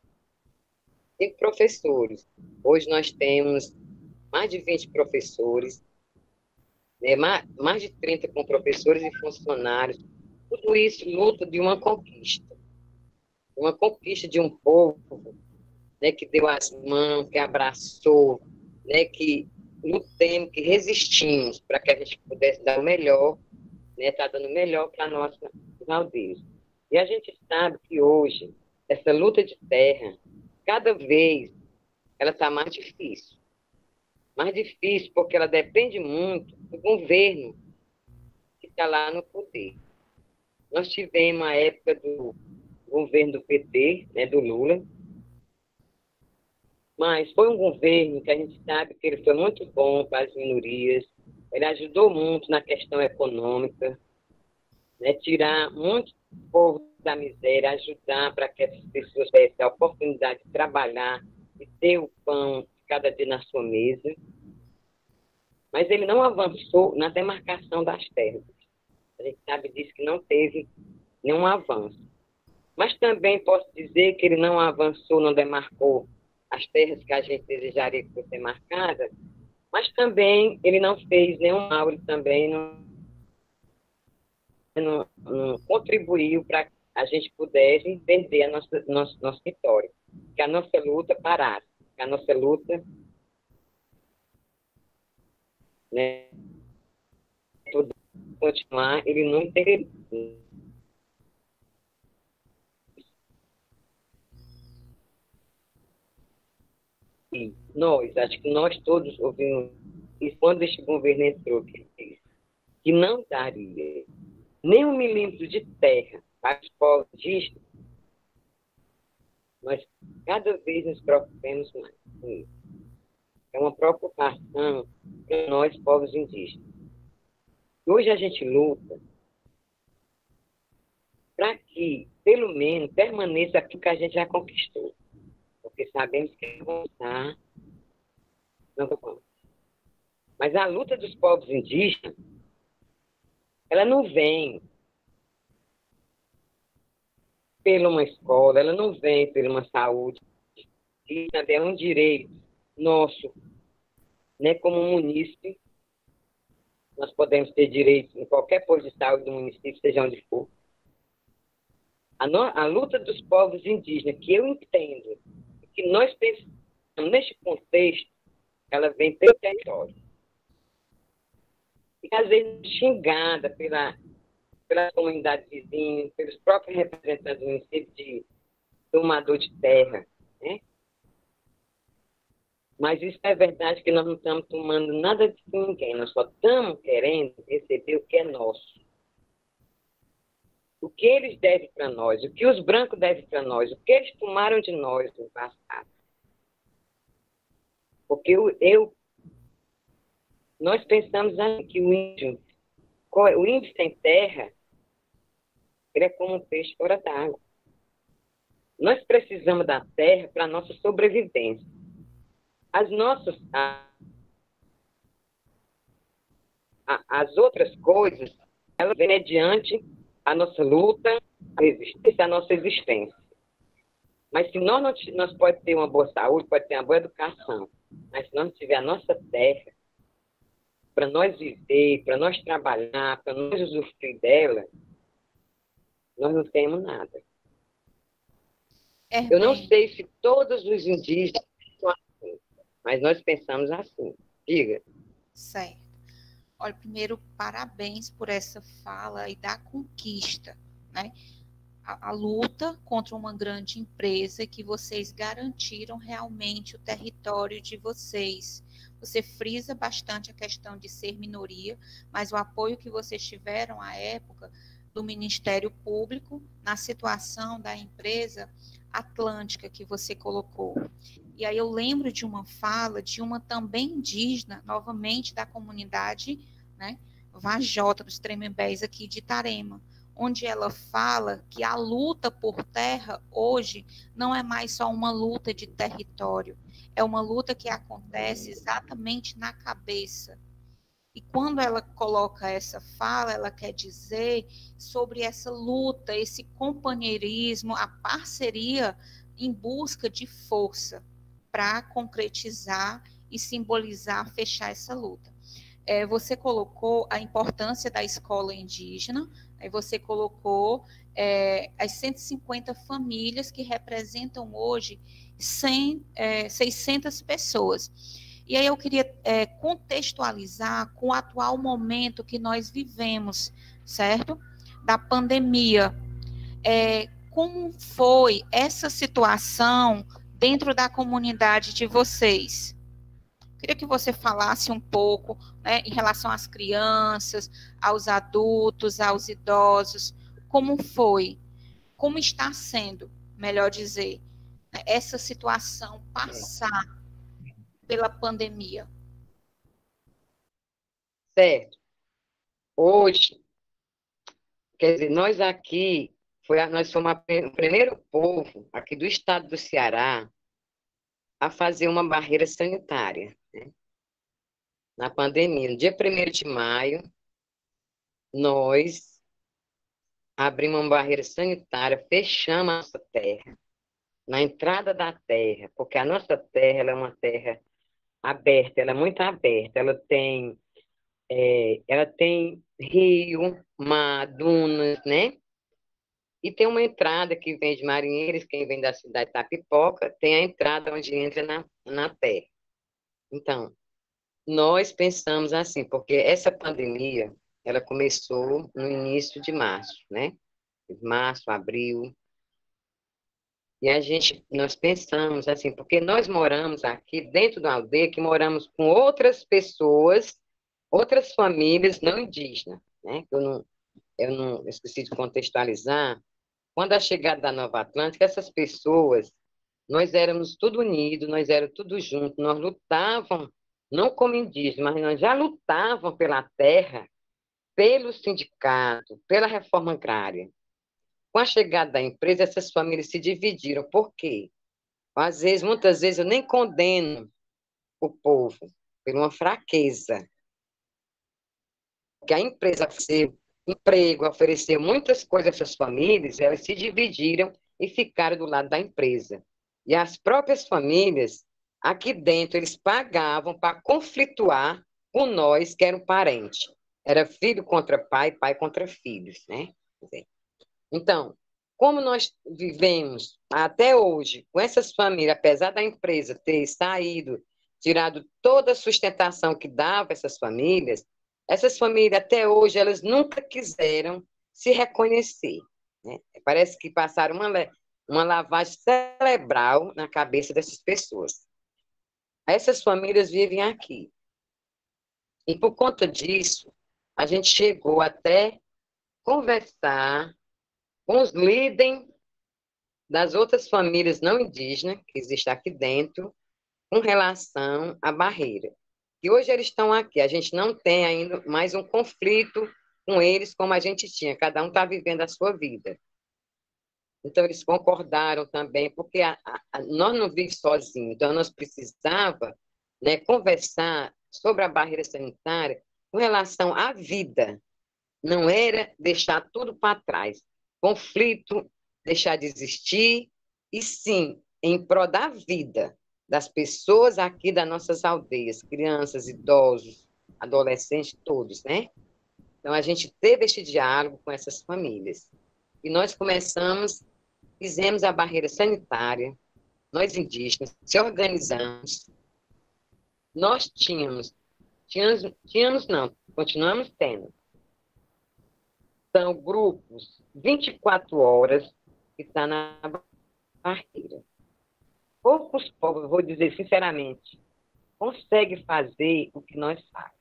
cinco professores. Hoje nós temos mais de vinte professores, né? mais, mais de trinta com professores e funcionários. Tudo isso luta de uma conquista. Uma conquista de um povo, né, que deu as mãos, que abraçou, né, que lutemos, que resistimos para que a gente pudesse dar o melhor, né, tá dando o melhor para a nossa aldeia. E a gente sabe que hoje, essa luta de terra, cada vez, ela está mais difícil. Mais difícil porque ela depende muito do governo que está lá no poder. Nós tivemos a época do governo do P T, né, do Lula, mas foi um governo que a gente sabe que ele foi muito bom para as minorias, ele ajudou muito na questão econômica, né, tirar muito povo da miséria, ajudar para que essas pessoas tivessem a oportunidade de trabalhar e ter o pão de cada dia na sua mesa. Mas ele não avançou na demarcação das terras. A gente sabe disso, que não teve nenhum avanço. Mas também posso dizer que ele não avançou, não demarcou as terras que a gente desejaria que fossem marcadas, mas também ele não fez nenhum mal, ele também não, não, não contribuiu para que a gente pudesse perder a nossa, nosso, nosso vitória, que a nossa luta parasse, que a nossa luta, né, tudo continuar, ele não teria. E nós, acho que nós todos ouvimos, e quando este governo entrou, que disse que não daria nem um milímetro de terra para os povos indígenas, nós cada vez nos preocupamos mais com isso. é uma preocupação para nós, povos indígenas. Hoje a gente luta para que, pelo menos, permaneça aquilo que a gente já conquistou. Porque sabemos que avançar não vamos. Mas a luta dos povos indígenas, ela não vem pela uma escola, ela não vem pela uma saúde. Isso é um direito nosso, né? Como munícipe, nós podemos ter direito em qualquer posto de saúde do município, seja onde for. A, no, a luta dos povos indígenas, que eu entendo, que nós pensamos neste contexto, ela vem pelo território. E às vezes xingada pela, pela comunidade vizinha, pelos próprios representantes do município de tomador de terra, né? Mas isso é verdade que nós não estamos tomando nada de ninguém, nós só estamos querendo receber o que é nosso. O que eles devem para nós, o que os brancos devem para nós, o que eles tomaram de nós no passado. Porque eu, eu nós pensamos assim, que o índio, o índio sem terra, ele é como um peixe fora d'água. Nós precisamos da terra para a nossa sobrevivência. As nossas, a, a, as outras coisas, elas vêm mediante a nossa luta, a existência, a nossa existência. Mas se nós não nós pode ter uma boa saúde, pode ter uma boa educação, mas se nós não tiver a nossa terra, para nós viver, para nós trabalhar, para nós usufruir dela, nós não temos nada. É, eu não sei se todos os indígenas são assim, mas nós pensamos assim. Diga. Certo. Olha, primeiro, parabéns por essa fala e da conquista, né? A, a luta contra uma grande empresa que vocês garantiram realmente o território de vocês. Você frisa bastante a questão de ser minoria, mas o apoio que vocês tiveram à época do Ministério Público na situação da empresa Atlântica que você colocou. E aí eu lembro de uma fala de uma também indígena, novamente da comunidade, né, Vajota, dos Tremembés aqui de Itarema, onde ela fala que a luta por terra hoje não é mais só uma luta de território, é uma luta que acontece exatamente na cabeça. E quando ela coloca essa fala, ela quer dizer sobre essa luta, esse companheirismo, a parceria em busca de força para concretizar e simbolizar, fechar essa luta. É, você colocou a importância da escola indígena, aí você colocou é, as cento e cinquenta famílias que representam hoje cem, é, seiscentas pessoas. E aí eu queria é, contextualizar com o atual momento que nós vivemos, certo? Da pandemia. É, como foi essa situação dentro da comunidade de vocês? Queria que você falasse um pouco, né, em relação às crianças, aos adultos, aos idosos. Como foi? Como está sendo, melhor dizer, essa situação passar pela pandemia? Certo. Hoje, quer dizer, nós aqui, foi a, nós fomos a, o primeiro povo aqui do estado do Ceará a fazer uma barreira sanitária, né? Na pandemia. No dia primeiro de maio, nós abrimos uma barreira sanitária, fechamos a nossa terra, na entrada da terra, porque a nossa terra ela é uma terra aberta, ela é muito aberta, ela tem, é, ela tem rio, mar, dunas, né? E tem uma entrada que vem de Marinheiros, quem vem da cidade de Tapipoca, tem a entrada onde entra na, na terra. Então, nós pensamos assim, porque essa pandemia, ela começou no início de março, né? Março, abril. E a gente, nós pensamos assim, porque nós moramos aqui dentro da aldeia, que moramos com outras pessoas, outras famílias não indígenas, né? Eu não, eu não esqueci de contextualizar. Quando a chegada da Nova Atlântica, essas pessoas nós éramos tudo unido, nós éramos tudo junto, nós lutávamos, não como indígenas, mas nós já lutavam pela terra, pelo sindicato, pela reforma agrária. Com a chegada da empresa, essas famílias se dividiram. Por quê? Às vezes, muitas vezes, eu nem condeno o povo por uma fraqueza. Porque a empresa ofereceu emprego, ofereceu muitas coisas a essas famílias, elas se dividiram e ficaram do lado da empresa. E as próprias famílias, aqui dentro, eles pagavam para conflituar com nós, que eram parentes. Era filho contra pai, pai contra filhos, né? Então, como nós vivemos até hoje com essas famílias, apesar da empresa ter saído, tirado toda a sustentação que dava a essas famílias, essas famílias até hoje, elas nunca quiseram se reconhecer, né? Parece que passaram uma, uma lavagem cerebral na cabeça dessas pessoas. Essas famílias vivem aqui. E por conta disso, a gente chegou até conversar com os líderes das outras famílias não indígenas que existem aqui dentro com relação à barreira. E hoje eles estão aqui, a gente não tem ainda mais um conflito com eles como a gente tinha, cada um está vivendo a sua vida. Então eles concordaram também, porque a, a, nós não vivemos sozinhos, então nós precisávamos, né, conversar sobre a barreira sanitária com relação à vida. Não era deixar tudo para trás. Conflito, deixar de existir, e sim, em prol da vida das pessoas aqui das nossas aldeias, crianças, idosos, adolescentes, todos, né? Então, a gente teve este diálogo com essas famílias. E nós começamos, fizemos a barreira sanitária, nós indígenas, se organizamos. Nós tínhamos, tínhamos, tínhamos não, continuamos tendo. São grupos, vinte e quatro horas, que estão na barreira. Poucos povos, vou dizer sinceramente, conseguem fazer o que nós fazemos.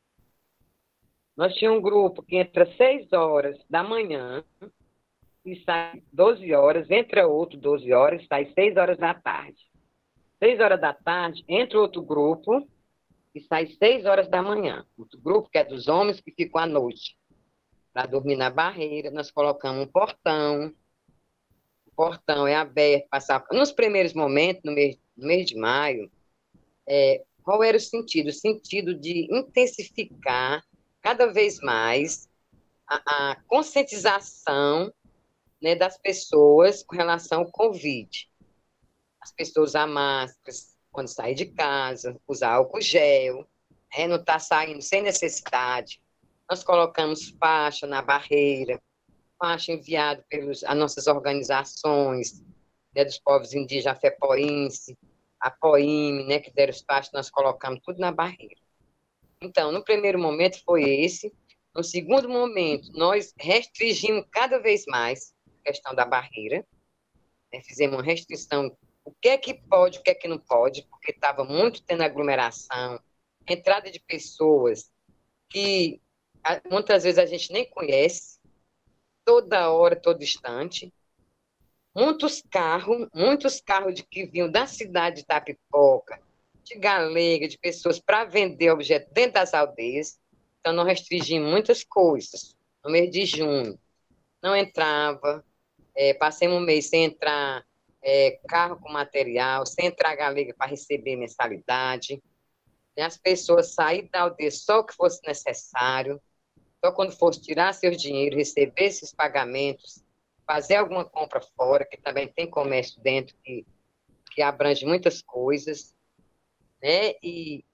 Nós tínhamos um grupo que entra seis horas da manhã e sai doze horas, entra outro doze horas e sai seis horas da tarde. seis horas da tarde, entra outro grupo e sai seis horas da manhã. Outro grupo que é dos homens que ficam à noite. Para dormir na barreira, nós colocamos um portão. O portão é aberto, passar. Nos primeiros momentos, no mês, no mês de maio, é, qual era o sentido? O sentido de intensificar cada vez mais a, a conscientização, né, das pessoas com relação ao Covid. As pessoas usar máscaras quando saem de casa, usar álcool gel, né, não estar saindo sem necessidade. Nós colocamos faixa na barreira, faixa enviada pelas nossas organizações, né, dos povos indígenas, a FEPOINSE, a POIME, né, que deram os faixas, nós colocamos tudo na barreira. Então, no primeiro momento foi esse. No segundo momento, nós restringimos cada vez mais a questão da barreira, né, fizemos uma restrição, o que é que pode, o que é que não pode, porque estava muito tendo aglomeração, entrada de pessoas que muitas vezes a gente nem conhece, toda hora, todo instante. Muitos carros, muitos carros de, que vinham da cidade de Itapipoca, de Galega, de pessoas para vender objetos dentro das aldeias. Então, nós restringimos muitas coisas. No mês de junho, não entrava, é, passei um mês sem entrar é, carro com material, sem entrar Galega para receber mensalidade. E as pessoas saíram da aldeia só o que fosse necessário. Só quando fosse tirar seus dinheiros, receber esses pagamentos, fazer alguma compra fora, que também tem comércio dentro que, que abrange muitas coisas, né? E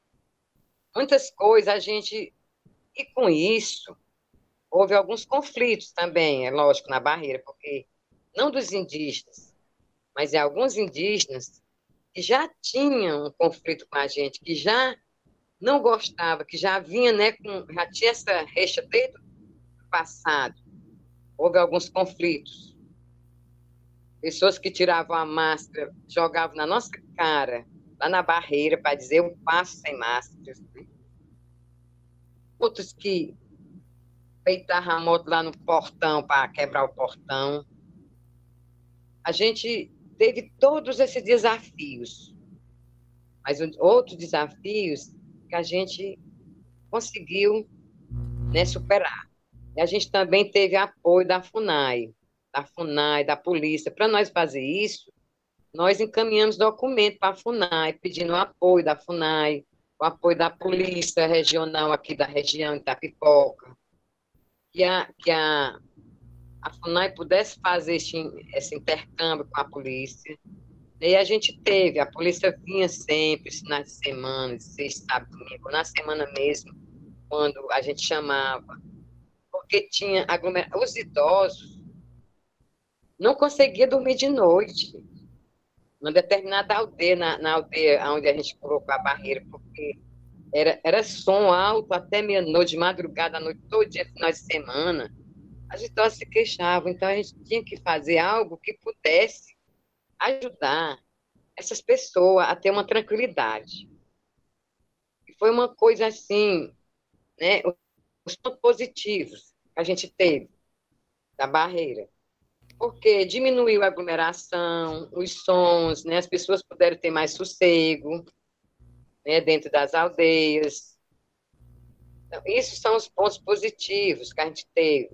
muitas coisas a gente... E com isso, houve alguns conflitos também, é lógico, na barreira, porque não dos indígenas, mas de alguns indígenas que já tinham um conflito com a gente, que já não gostava, que já vinha, né, com, já tinha essa recha desde o passado. Houve alguns conflitos. Pessoas que tiravam a máscara, jogavam na nossa cara, lá na barreira, para dizer eu passo sem máscara. Outros que peitavam a moto lá no portão, para quebrar o portão. A gente teve todos esses desafios, mas outros desafios que a gente conseguiu, né, superar. E a gente também teve apoio da FUNAI, da FUNAI, da polícia. Para nós fazer isso, nós encaminhamos documento para a FUNAI, pedindo o apoio da FUNAI, o apoio da polícia regional aqui da região de Itapipoca, que a, que a, a FUNAI pudesse fazer esse, esse intercâmbio com a polícia. E a gente teve, a polícia vinha sempre, finais de semana, sexta, sábado, domingo, na semana mesmo, quando a gente chamava, porque tinha aglomeração. Os idosos não conseguiam dormir de noite, numa determinada aldeia, na, na aldeia onde a gente colocou a barreira, porque era, era som alto até meia-noite, de madrugada, à noite, todo dia, final de semana. As idosos se queixavam, então a gente tinha que fazer algo que pudesse ajudar essas pessoas a ter uma tranquilidade. E foi uma coisa assim, né, os pontos positivos que a gente teve da barreira, porque diminuiu a aglomeração, os sons, né, as pessoas puderam ter mais sossego, né, dentro das aldeias. Então, esses são os pontos positivos que a gente teve.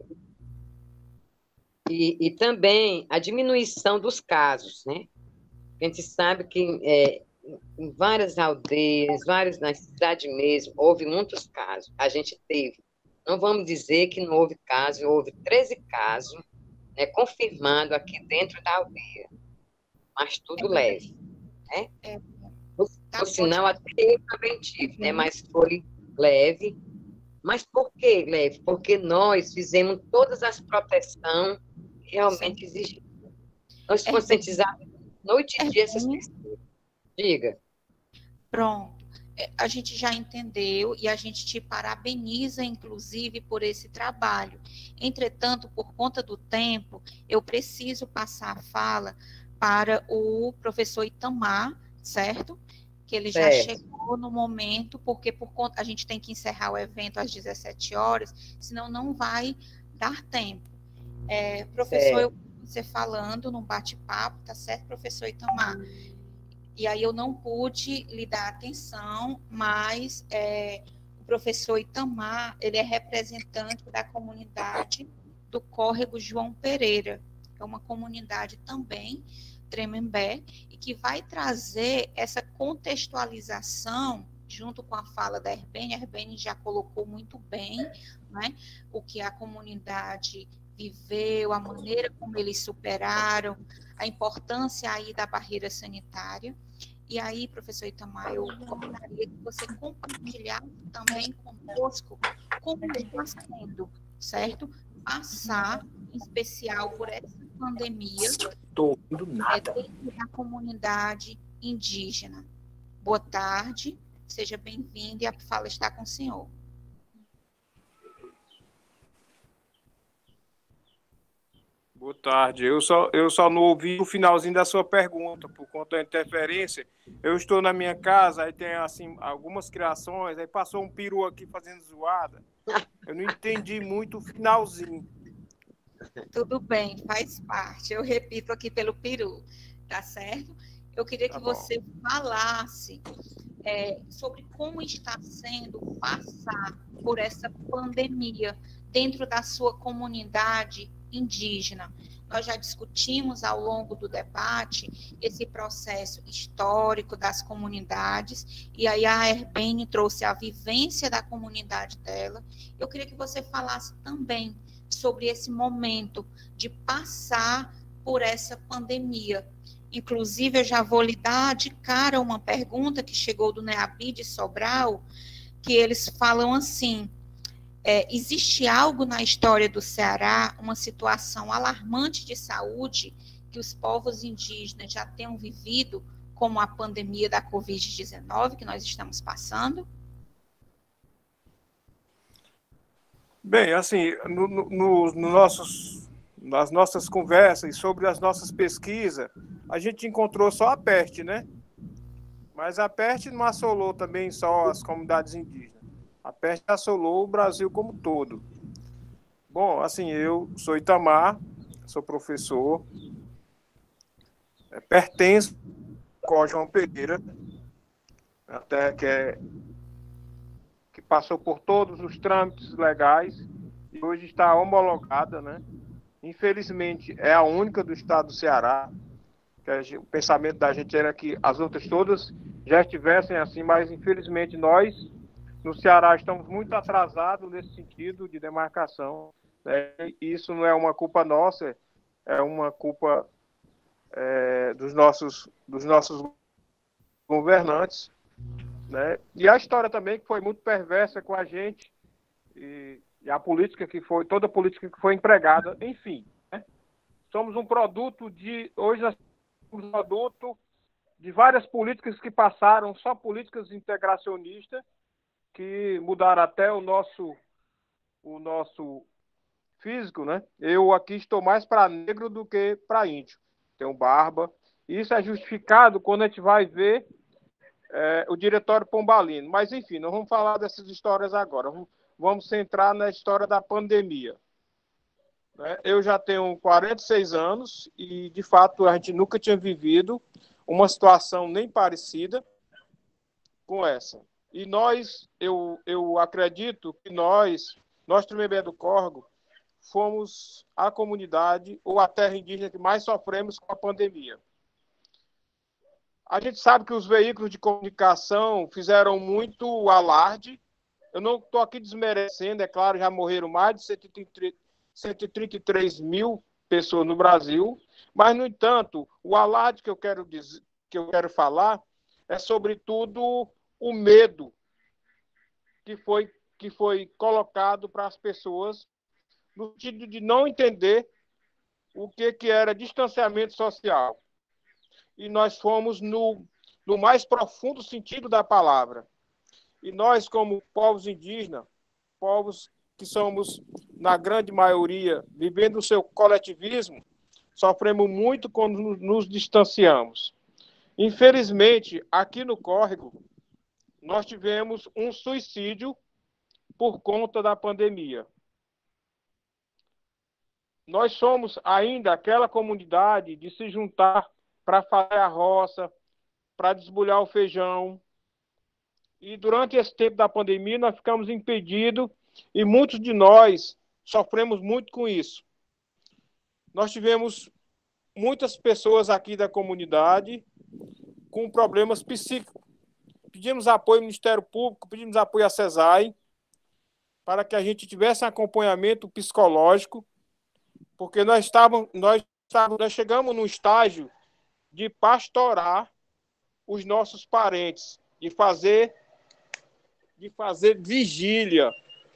E, e também a diminuição dos casos, né? A gente sabe que é, em várias aldeias, várias, na cidade mesmo, houve muitos casos. A gente teve, não vamos dizer que não houve caso, houve treze casos, né, confirmados aqui dentro da aldeia, mas tudo é leve. Né? É. Por, tá por sinal, até também tive, né, mas foi leve. Mas por que leve? Porque nós fizemos todas as proteções que realmente exigiam. Nós conscientizamos noite e dia essas pessoas. Diga. Pronto. A gente já entendeu e a gente te parabeniza, inclusive, por esse trabalho. Entretanto, por conta do tempo, eu preciso passar a fala para o professor Itamar, certo? Que ele já certo. Chegou no momento, porque por conta, a gente tem que encerrar o evento às dezessete horas, senão não vai dar tempo. É, professor, certo. Eu você falando num bate-papo, tá certo, professor Itamar? E aí eu não pude lhe dar atenção, mas é, o professor Itamar, ele é representante da comunidade do Córrego João Pereira, que é uma comunidade também, Tremembé, e que vai trazer essa contextualização junto com a fala da Herbene. A Herbene já colocou muito bem, né, o que a comunidade viveu, a maneira como eles superaram, a importância aí da barreira sanitária. E aí, professor Itamar, eu gostaria que você compartilhasse também conosco como está sendo, certo? Passar, em especial, por essa pandemia, Estou ouvindo nada. É, dentro da comunidade indígena. Boa tarde, seja bem-vindo e a fala está com o senhor. Boa tarde. Eu só, eu só não ouvi o finalzinho da sua pergunta, por conta da interferência. Eu estou na minha casa, aí tem assim, algumas criações, aí passou um peru aqui fazendo zoada. Eu não entendi muito o finalzinho. Tudo bem, faz parte. Eu repito aqui pelo peru, tá certo? Eu queria que tá você falasse é, sobre como está sendo passar por essa pandemia dentro da sua comunidade indígena. Nós já discutimos ao longo do debate esse processo histórico das comunidades, e aí a Herbene trouxe a vivência da comunidade dela. Eu queria que você falasse também sobre esse momento de passar por essa pandemia. Inclusive, eu já vou lhe dar de cara uma pergunta que chegou do NEABI de Sobral, que eles falam assim: É, existe algo na história do Ceará, uma situação alarmante de saúde que os povos indígenas já tenham vivido, como a pandemia da covid dezenove que nós estamos passando? Bem, assim, no, no, no nossos, nas nossas conversas e sobre as nossas pesquisas, a gente encontrou só a peste, né? Mas a peste não assolou também só as comunidades indígenas. A peste assolou o Brasil como um todo. Bom, assim, eu sou Itamar, sou professor. é, pertence ao João Pereira, até que, é, que passou por todos os trâmites legais e hoje está homologada, né? Infelizmente, é a única do estado do Ceará, que a gente, o pensamento da gente era que as outras todas já estivessem assim, mas infelizmente nós, no Ceará, estamos muito atrasados nesse sentido de demarcação, né? Isso não é uma culpa nossa, é uma culpa é, dos, nossos, dos nossos governantes, né? E a história também que foi muito perversa com a gente, e, e a política que foi, toda a política que foi empregada, enfim, né? Somos um produto de, hoje nós somos um produto de várias políticas que passaram, só políticas integracionistas, que mudaram até o nosso, o nosso físico, né? Eu aqui estou mais para negro do que para índio, tenho barba, isso é justificado quando a gente vai ver é, o Diretório Pombalino, mas enfim, não vamos falar dessas histórias agora, vamos, vamos centrar na história da pandemia. Eu já tenho quarenta e seis anos e, de fato, a gente nunca tinha vivido uma situação nem parecida com essa. E nós, eu, eu acredito que nós, nós Tremembé do Córrego, fomos a comunidade ou a terra indígena que mais sofremos com a pandemia. A gente sabe que os veículos de comunicação fizeram muito alarde. Eu não estou aqui desmerecendo, é claro, já morreram mais de cento e trinta e três mil pessoas no Brasil, mas, no entanto, o alarde que eu quero dizer, que eu quero falar é, sobretudo, o medo que foi, que foi colocado para as pessoas no sentido de não entender o que, que era distanciamento social. E nós fomos no, no mais profundo sentido da palavra. E nós, como povos indígenas, povos que somos, na grande maioria, vivendo o seu coletivismo, sofremos muito quando nos distanciamos. Infelizmente, aqui no Córrego, nós tivemos um suicídio por conta da pandemia. Nós somos ainda aquela comunidade de se juntar para fazer a roça, para desbulhar o feijão. E durante esse tempo da pandemia, nós ficamos impedidos e muitos de nós sofremos muito com isso. Nós tivemos muitas pessoas aqui da comunidade com problemas psíquicos. Pedimos apoio ao Ministério Público, pedimos apoio à CESAI, para que a gente tivesse um acompanhamento psicológico, porque nós, estávamos, nós, estávamos, nós chegamos num estágio de pastorar os nossos parentes, de fazer, de fazer vigília,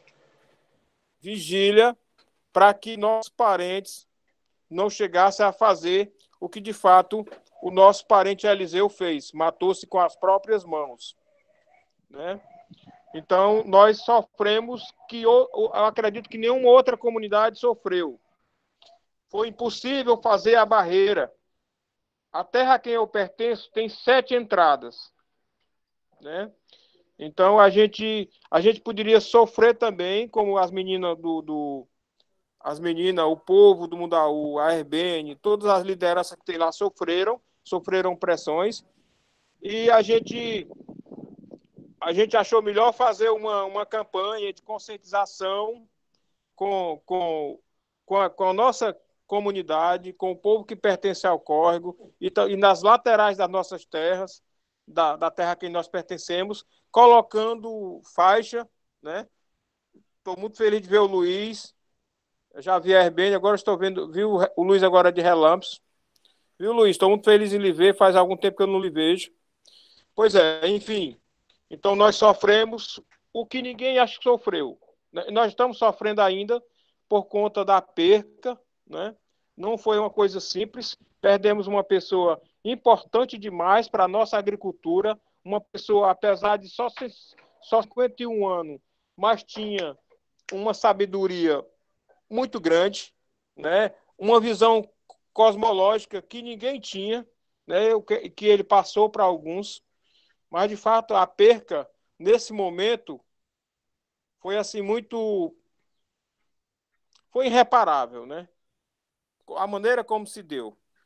vigília para que nossos parentes não chegassem a fazer o que, de fato, o nosso parente Eliseu fez, matou-se com as próprias mãos, né? Então, nós sofremos que eu, eu acredito que nenhuma outra comunidade sofreu. Foi impossível fazer a barreira. A terra a quem eu pertenço tem sete entradas, né? Então, a gente, a gente poderia sofrer também, como as meninas do... do as meninas, o povo do Mundaú, a Herbene, todas as lideranças que tem lá sofreram, sofreram pressões, e a gente, a gente achou melhor fazer uma, uma campanha de conscientização com, com, com, a, com a nossa comunidade, com o povo que pertence ao córrego, e, e nas laterais das nossas terras, da, da terra a quem nós pertencemos, colocando faixa, né? Estou muito feliz de ver o Luiz, eu já vi a Herbene, agora estou vendo, vi o, o Luiz agora de relâmpagos. Viu, Luiz? Estou muito feliz em lhe ver, faz algum tempo que eu não lhe vejo. Pois é, enfim. Então nós sofremos o que ninguém acha que sofreu. Nós estamos sofrendo ainda por conta da perca, né? Não foi uma coisa simples. Perdemos uma pessoa importante demais para a nossa agricultura, uma pessoa, apesar de só, só cinquenta e um anos, mas tinha uma sabedoria muito grande, né? Uma visão cosmológica que ninguém tinha, né? que, que ele passou para alguns, mas de fato a perca nesse momento foi assim muito, foi irreparável, né? A maneira como se deu.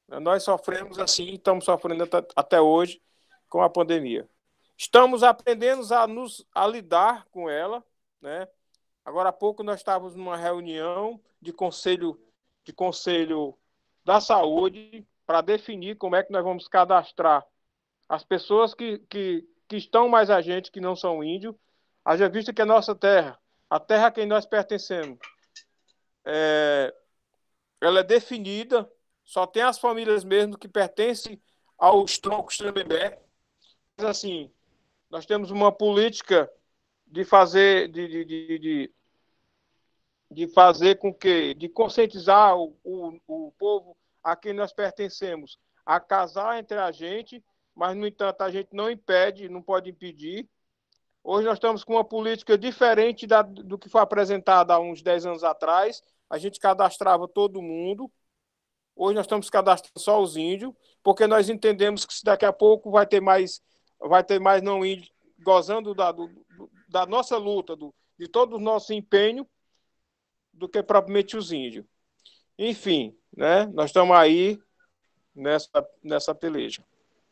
Nós sofremos assim, estamos sofrendo até hoje com a pandemia. Estamos aprendendo a, nos, a lidar com ela, né? Agora há pouco nós estávamos numa reunião de conselho, de conselho da saúde para definir como é que nós vamos cadastrar as pessoas que, que, que estão mais a gente, que não são índios, haja visto que a nossa terra, a terra a quem nós pertencemos, é, ela é definida, só tem as famílias mesmo que pertencem aos troncos Tremembé. Mas assim, nós temos uma política de fazer, de, de, de, de, de fazer com que, de conscientizar o, o, o povo a quem nós pertencemos a casar entre a gente, mas, no entanto, a gente não impede, não pode impedir. Hoje nós estamos com uma política diferente da, do que foi apresentada há uns dez anos atrás. A gente cadastrava todo mundo. Hoje nós estamos cadastrando só os índios, porque nós entendemos que daqui a pouco vai ter mais, vai ter mais não índios gozando da, do, da nossa luta, do, de todo o nosso empenho, do que propriamente os índios. Enfim, né, nós estamos aí nessa, nessa peleja.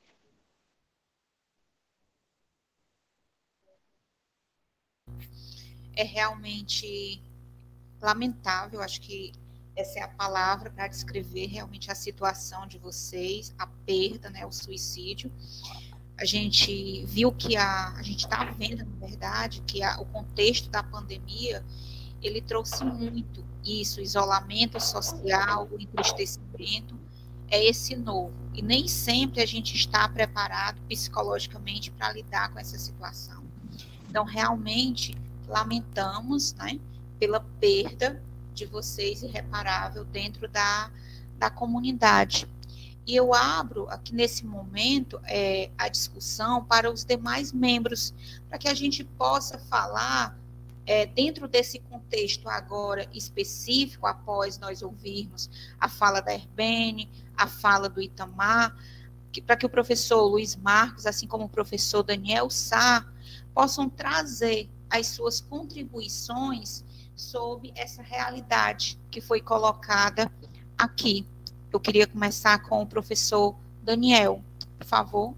É realmente lamentável, acho que essa é a palavra para descrever realmente a situação de vocês, a perda, né, o suicídio. A gente viu que a, a gente está vendo, na verdade, que a, o contexto da pandemia, ele trouxe muito isso, isolamento social, o entristecimento, é esse novo. E nem sempre a gente está preparado psicologicamente para lidar com essa situação. Então, realmente, lamentamos, né, pela perda de vocês irreparável dentro da, da comunidade. E eu abro aqui nesse momento é, a discussão para os demais membros, para que a gente possa falar é, dentro desse contexto agora específico, após nós ouvirmos a fala da Herbene, a fala do Itamar, que, para que o professor Luiz Marcos, assim como o professor Daniel Sá, possam trazer as suas contribuições sobre essa realidade que foi colocada aqui. Eu queria começar com o professor Daniel, por favor.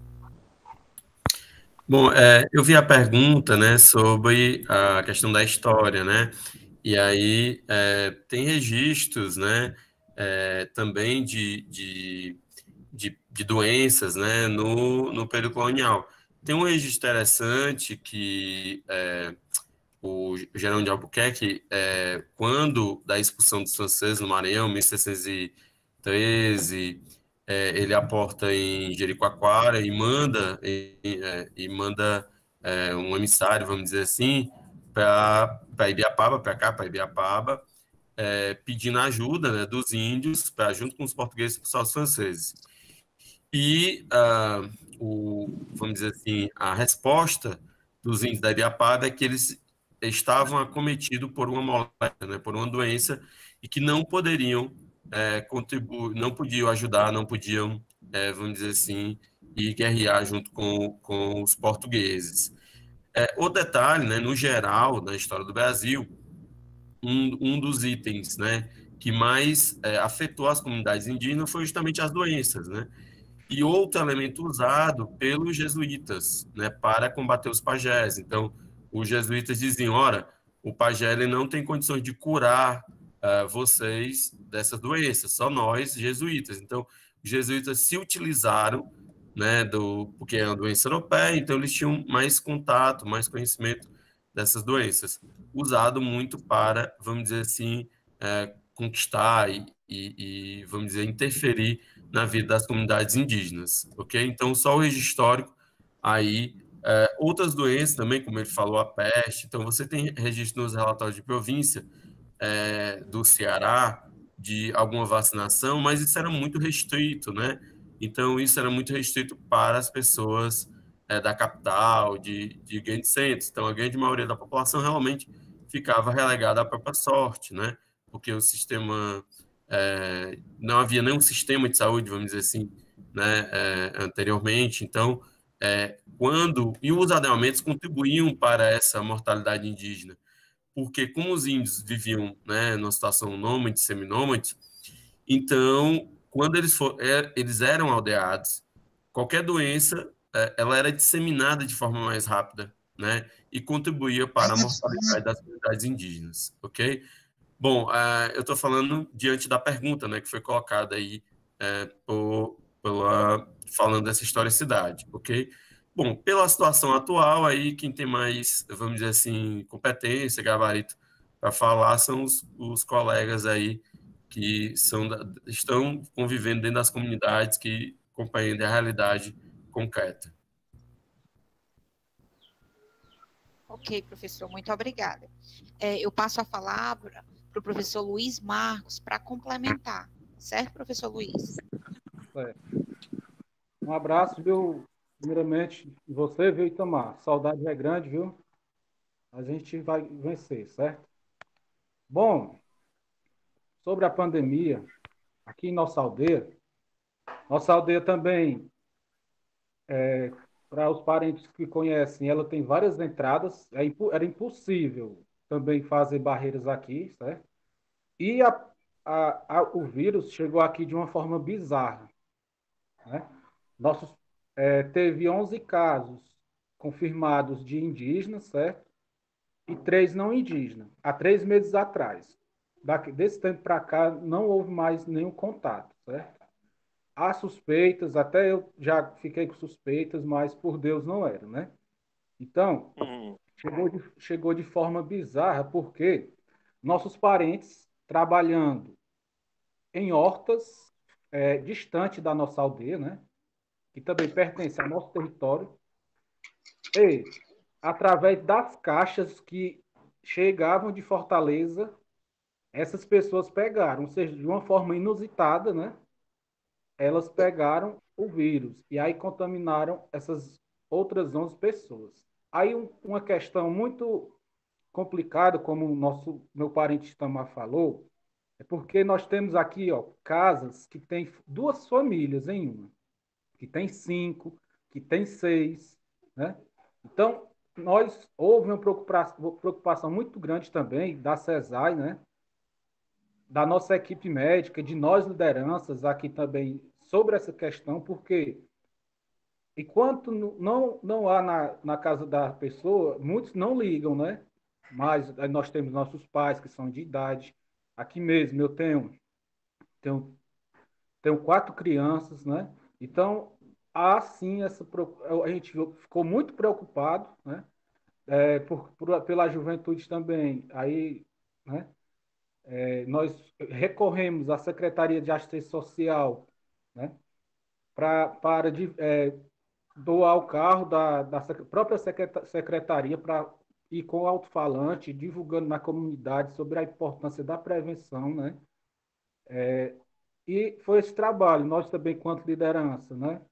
Bom, é, eu vi a pergunta, né, sobre a questão da história, né, e aí é, tem registros, né, é, também de, de, de, de doenças, né, no, no período colonial. Tem um registro interessante que é, o Gerão de Albuquerque, é, quando da expulsão dos franceses no Maranhão, em mil seiscentos e treze, é, ele aporta em Jericoacoara e manda, e, é, e manda é, um emissário, vamos dizer assim, para Ibiapaba, para cá, para Ibiapaba, é, pedindo ajuda, né, dos índios, para junto com os portugueses expulsar os franceses. E, uh, o, vamos dizer assim, a resposta dos índios da Ibiapaba é que eles estavam acometidos por uma moléstia, né, por uma doença, e que não poderiam é, contribuir, não podiam ajudar, não podiam, é, vamos dizer assim, ir guerrear junto com, com os portugueses. É, o detalhe, né, no geral, na história do Brasil, um, um dos itens, né, que mais é, afetou as comunidades indígenas foi justamente as doenças, né? E outro elemento usado pelos jesuítas, né, para combater os pajés. Então, os jesuítas diziam, ora, o pajé ele não tem condições de curar uh, vocês dessas doenças, só nós, jesuítas. Então, os jesuítas se utilizaram, né, do, porque é uma doença europeia, então eles tinham mais contato, mais conhecimento dessas doenças, usado muito para, vamos dizer assim, é, conquistar e, e, e, vamos dizer, interferir na vida das comunidades indígenas, ok? Então, só o registro histórico, aí, é, outras doenças também, como ele falou, a peste, então você tem registro nos relatórios de província é, do Ceará, de alguma vacinação, mas isso era muito restrito, né? Então, isso era muito restrito para as pessoas é, da capital, de, de grandes centros. Então, a grande maioria da população realmente ficava relegada à própria sorte, né? Porque o sistema... É, não havia nenhum sistema de saúde, vamos dizer assim, né, é, anteriormente. Então, é, quando... E os adenaumentos contribuíam para essa mortalidade indígena, porque como os índios viviam, né, numa situação nômade, seminômade, então quando eles, for, é, eles eram aldeados, qualquer doença, é, ela era disseminada de forma mais rápida, né? E contribuía para a mortalidade das comunidades indígenas, ok? Bom, uh, eu estou falando diante da pergunta, né, que foi colocada aí uh, por, pela, falando dessa historicidade, ok? Bom, pela situação atual, aí quem tem mais, vamos dizer assim, competência, gabarito para falar são os, os colegas aí que são da, estão convivendo dentro das comunidades que compreendem a realidade concreta. Ok, professor, muito obrigada. É, eu passo a palavra para o professor Luiz Marcos para complementar. Certo, professor Luiz? É. Um abraço, viu? Primeiramente, você, viu, Itamar? Saudade é grande, viu? A gente vai vencer, certo? Bom, sobre a pandemia, aqui em nossa aldeia, nossa aldeia também, é, para os parentes que conhecem, ela tem várias entradas, é, era impossível também fazer barreiras aqui, certo? E a, a, a, o vírus chegou aqui de uma forma bizarra, né? Nossos, é, teve onze casos confirmados de indígenas, certo? E três não indígenas, há três meses atrás. Daqui, desse tempo para cá, não houve mais nenhum contato, certo? Há suspeitas, até eu já fiquei com suspeitas, mas por Deus não era, né? Então, uhum. chegou, de, chegou de forma bizarra, porque nossos parentes trabalhando em hortas é, distante da nossa aldeia, né? Que também pertence ao nosso território, e através das caixas que chegavam de Fortaleza, essas pessoas pegaram, ou seja, de uma forma inusitada, né? Elas pegaram o vírus e aí contaminaram essas outras onze pessoas. Aí um, uma questão muito complicada, como o nosso meu parente Tamar falou, é porque nós temos aqui, ó, casas que tem duas famílias em uma, que tem cinco, que tem seis, né? Então, nós houve uma preocupação, preocupação muito grande também da CESAI, né? Da nossa equipe médica, de nós lideranças aqui também sobre essa questão, porque enquanto não, não há na, na casa da pessoa, muitos não ligam, né? Mas nós temos nossos pais que são de idade. Aqui mesmo eu tenho, tenho, tenho quatro crianças, né? Então, há sim essa. A gente ficou muito preocupado, né? É, por, por, pela juventude também. Aí, né? É, nós recorremos à Secretaria de Assistência Social, né, pra, para de, é, doar o carro da, da própria secretaria para ir com o alto-falante, divulgando na comunidade sobre a importância da prevenção, né? É, e foi esse trabalho, nós também, quanto liderança, né?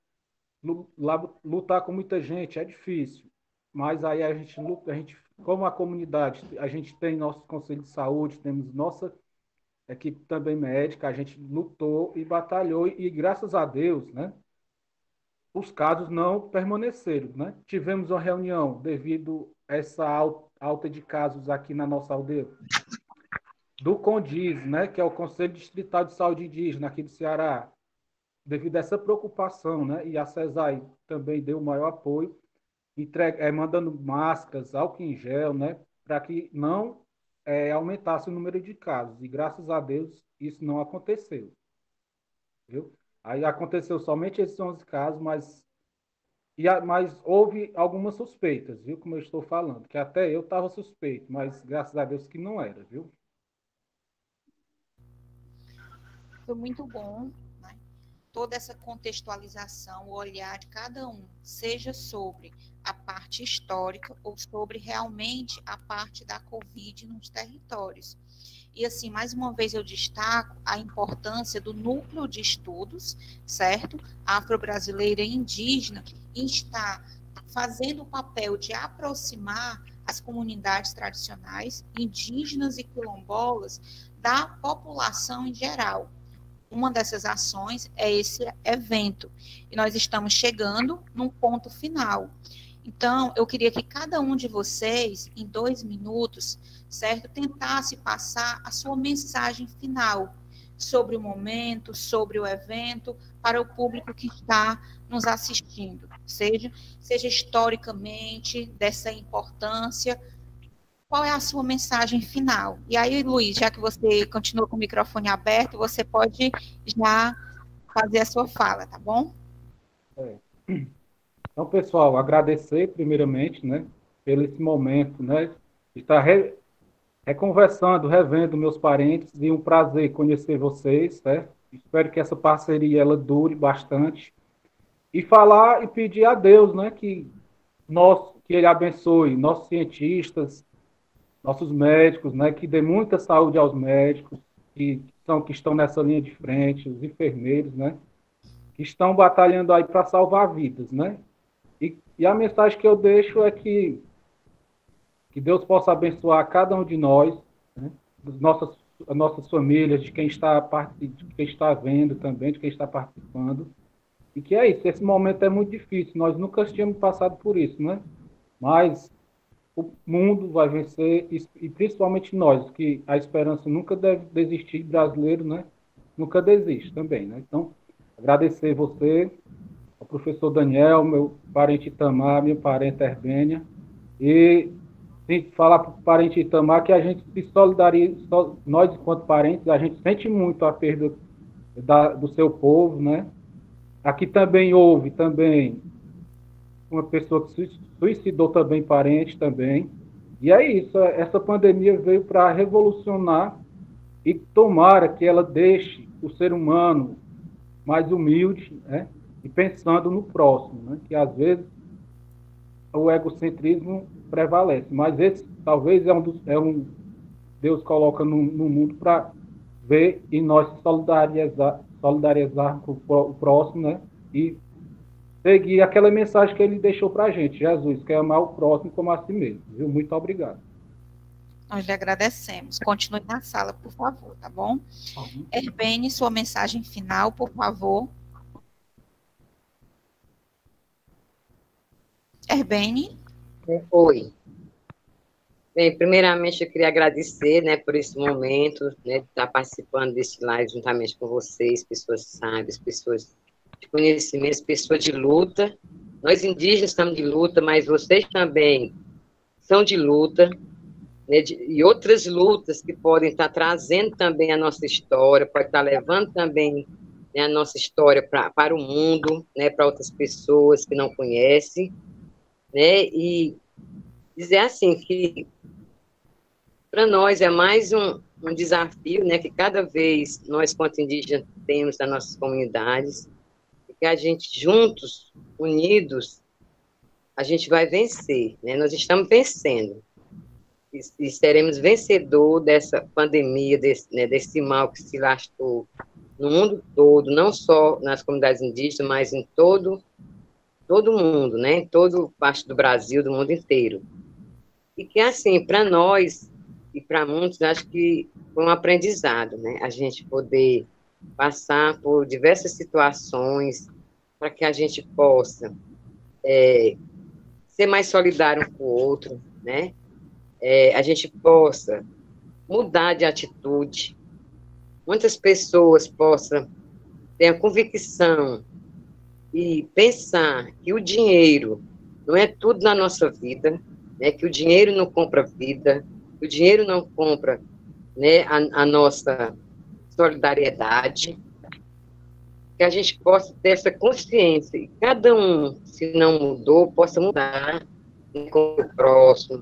Lutar com muita gente é difícil, mas aí a gente luta, a gente, como a comunidade, a gente tem nosso conselho de saúde, temos nossa equipe também médica, a gente lutou e batalhou, e graças a Deus, né, os casos não permaneceram, né? Tivemos uma reunião devido a essa alta de casos aqui na nossa aldeia, do CONDIS, né, que é o Conselho Distrital de Saúde Indígena aqui do Ceará, devido a essa preocupação, né, e a CESAI também deu o maior apoio, entrega, é, mandando máscaras, álcool em gel, né, para que não é, aumentasse o número de casos. E graças a Deus isso não aconteceu. Viu? Aí aconteceu somente esses onze casos, mas, e a, mas houve algumas suspeitas, viu? Como eu estou falando, que até eu estava suspeito, mas graças a Deus que não era, viu? Foi muito bom, né? Toda essa contextualização, o olhar de cada um, seja sobre a parte histórica ou sobre realmente a parte da Covid nos territórios. E assim, mais uma vez eu destaco a importância do núcleo de estudos, certo? Afro-brasileira e indígena, em estar fazendo o papel de aproximar as comunidades tradicionais, indígenas e quilombolas, da população em geral. Uma dessas ações é esse evento. E nós estamos chegando num ponto final. Então, eu queria que cada um de vocês, em dois minutos, certo, tentasse passar a sua mensagem final, sobre o momento, sobre o evento, para o público que está nos assistindo, seja, seja historicamente dessa importância. Qual é a sua mensagem final? E aí, Luiz, já que você continua com o microfone aberto, você pode já fazer a sua fala, tá bom? É. Então, pessoal, agradecer primeiramente, né, pelo esse momento, né, de estar re, reconversando, revendo meus parentes, e um prazer conhecer vocês, certo? Espero que essa parceria ela dure bastante. E falar e pedir a Deus, né, que nós, que Ele abençoe nossos cientistas, nossos médicos, né, que dê muita saúde aos médicos que são que estão nessa linha de frente, os enfermeiros, né, que estão batalhando aí para salvar vidas, né? E, e a mensagem que eu deixo é que que Deus possa abençoar cada um de nós, né, das nossas as nossas famílias, de quem está de quem está vendo também, de quem está participando. E que é isso, esse momento é muito difícil, nós nunca tínhamos passado por isso, né? Mas o mundo vai vencer, e principalmente nós, que a esperança nunca deve desistir, brasileiro, né? Nunca desiste também, né? Então, agradecer você, ao professor Daniel, meu parente Itamar, minha parente Herbênia, e sim, falar para o parente Itamar que a gente se solidariza, nós, enquanto parentes, a gente sente muito a perda da, do seu povo, né? Aqui também houve também uma pessoa que suicidou também, parente também. E é isso, essa pandemia veio para revolucionar e tomara que ela deixe o ser humano mais humilde, né? E pensando no próximo, né? Que às vezes o egocentrismo prevalece, mas esse talvez é um, dos, é um Deus coloca no, no mundo para ver e nós solidarizar, solidarizar com o próximo, né? E seguir aquela mensagem que ele deixou para a gente, Jesus, quer amar o próximo como a si mesmo, viu? Muito obrigado. Nós lhe agradecemos. Continue na sala, por favor, tá bom? Uhum. Herbene, sua mensagem final, por favor. Herbene? Oi. Bem, primeiramente eu queria agradecer, né, por esse momento, né, de estar participando desse live juntamente com vocês, pessoas sábias, pessoas de conhecimento, pessoas de luta. Nós indígenas estamos de luta, mas vocês também são de luta, né, de, e outras lutas que podem estar trazendo também a nossa história, pode estar levando também, né, a nossa história pra, para o mundo, né, para outras pessoas que não conhecem, né, e dizer assim que para nós é mais um, um desafio, né, que cada vez nós, quanto indígenas, temos nas nossas comunidades, e que a gente, juntos, unidos, a gente vai vencer, né, nós estamos vencendo, e, e seremos vencedor dessa pandemia, desse, né, desse mal que se lastou no mundo todo, não só nas comunidades indígenas, mas em todo, todo mundo, né, em toda parte do Brasil, do mundo inteiro. E que, assim, para nós, e para muitos, acho que foi um aprendizado, né? A gente poder passar por diversas situações para que a gente possa é, ser mais solidário um com o outro, né? É, a gente possa mudar de atitude, muitas pessoas possam ter a convicção e pensar que o dinheiro não é tudo na nossa vida, né? Que o dinheiro não compra vida, o dinheiro não compra, né, a, a nossa solidariedade, que a gente possa ter essa consciência, e cada um, se não mudou, possa mudar, né, com o próximo,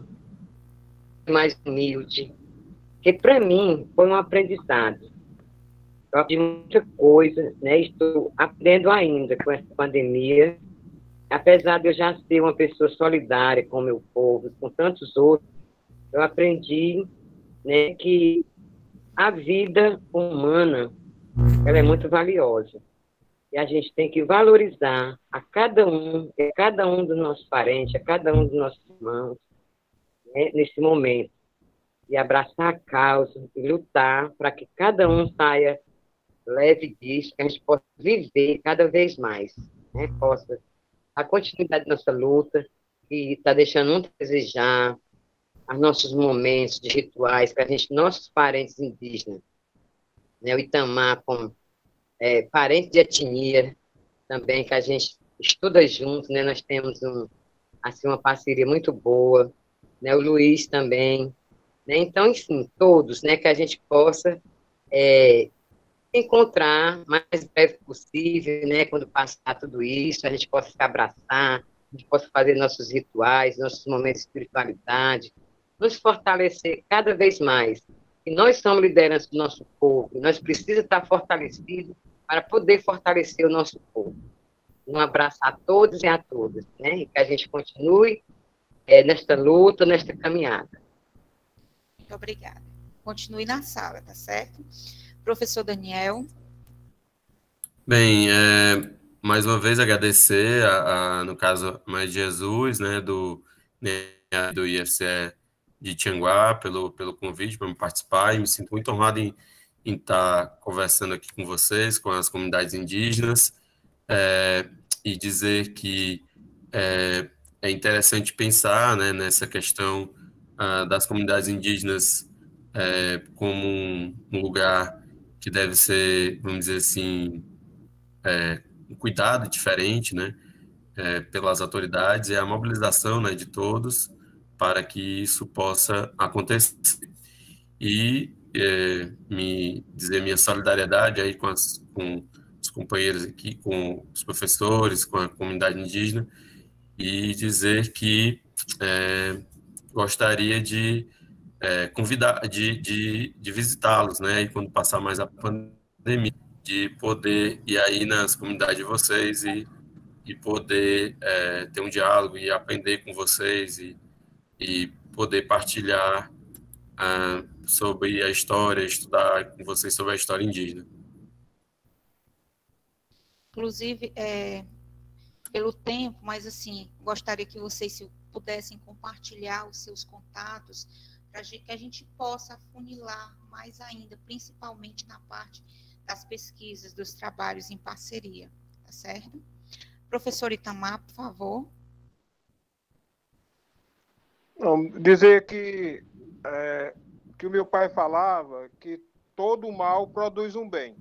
mais humilde, que para mim foi um aprendizado. Eu aprendi muita coisa, né, estou aprendendo ainda com essa pandemia, apesar de eu já ser uma pessoa solidária com o meu povo, com tantos outros, eu aprendi, né, que a vida humana, ela é muito valiosa. E a gente tem que valorizar a cada um, a cada um dos nossos parentes, a cada um dos nossos irmãos, né, nesse momento. E abraçar a causa, e lutar para que cada um saia leve disso, que a gente possa viver cada vez mais, né, possa a continuidade da nossa luta, que está deixando muito a desejar, os nossos momentos de rituais, que a gente, nossos parentes indígenas, né, o Itamar como é, parente de etnia, também, que a gente estuda junto, né, nós temos um, assim, uma parceria muito boa, né, o Luiz também, né, então, enfim, todos, né, que a gente possa é, encontrar o mais breve possível, né, quando passar tudo isso, a gente possa se abraçar, a gente possa fazer nossos rituais, nossos momentos de espiritualidade, nos fortalecer cada vez mais. E nós somos liderança do nosso povo, nós precisamos estar fortalecidos para poder fortalecer o nosso povo. Um abraço a todos e a todas, né, e que a gente continue é, nesta luta, nesta caminhada. Muito obrigada. Continue na sala, tá certo? Professor Daniel. Bem, é, mais uma vez agradecer, a, a, no caso, mais Jesus, né, do, né, do I F C E de Tianguá, pelo, pelo convite para me participar, e me sinto muito honrado em, em estar conversando aqui com vocês, com as comunidades indígenas, é, e dizer que é, é interessante pensar, né, nessa questão ah, das comunidades indígenas é, como um, um lugar que deve ser, vamos dizer assim, é, um cuidado diferente, né, é, pelas autoridades, e a mobilização, né, de todos para que isso possa acontecer. E é, me dizer minha solidariedade aí com, as, com os companheiros aqui, com os professores, com a comunidade indígena, e dizer que é, gostaria de é, convidar, de, de, de visitá-los, né, e quando passar mais a pandemia, de poder ir aí nas comunidades de vocês e, e poder é, ter um diálogo e aprender com vocês e, e poder partilhar ah, sobre a história, estudar com vocês sobre a história indígena. Inclusive, é, pelo tempo, mas assim, gostaria que vocês se pudessem compartilhar os seus contatos para que a gente possa afunilar mais ainda, principalmente na parte das pesquisas, dos trabalhos em parceria, tá certo? Professor Itamar, por favor. Não, dizer que, é, que o meu pai falava que todo mal produz um bem.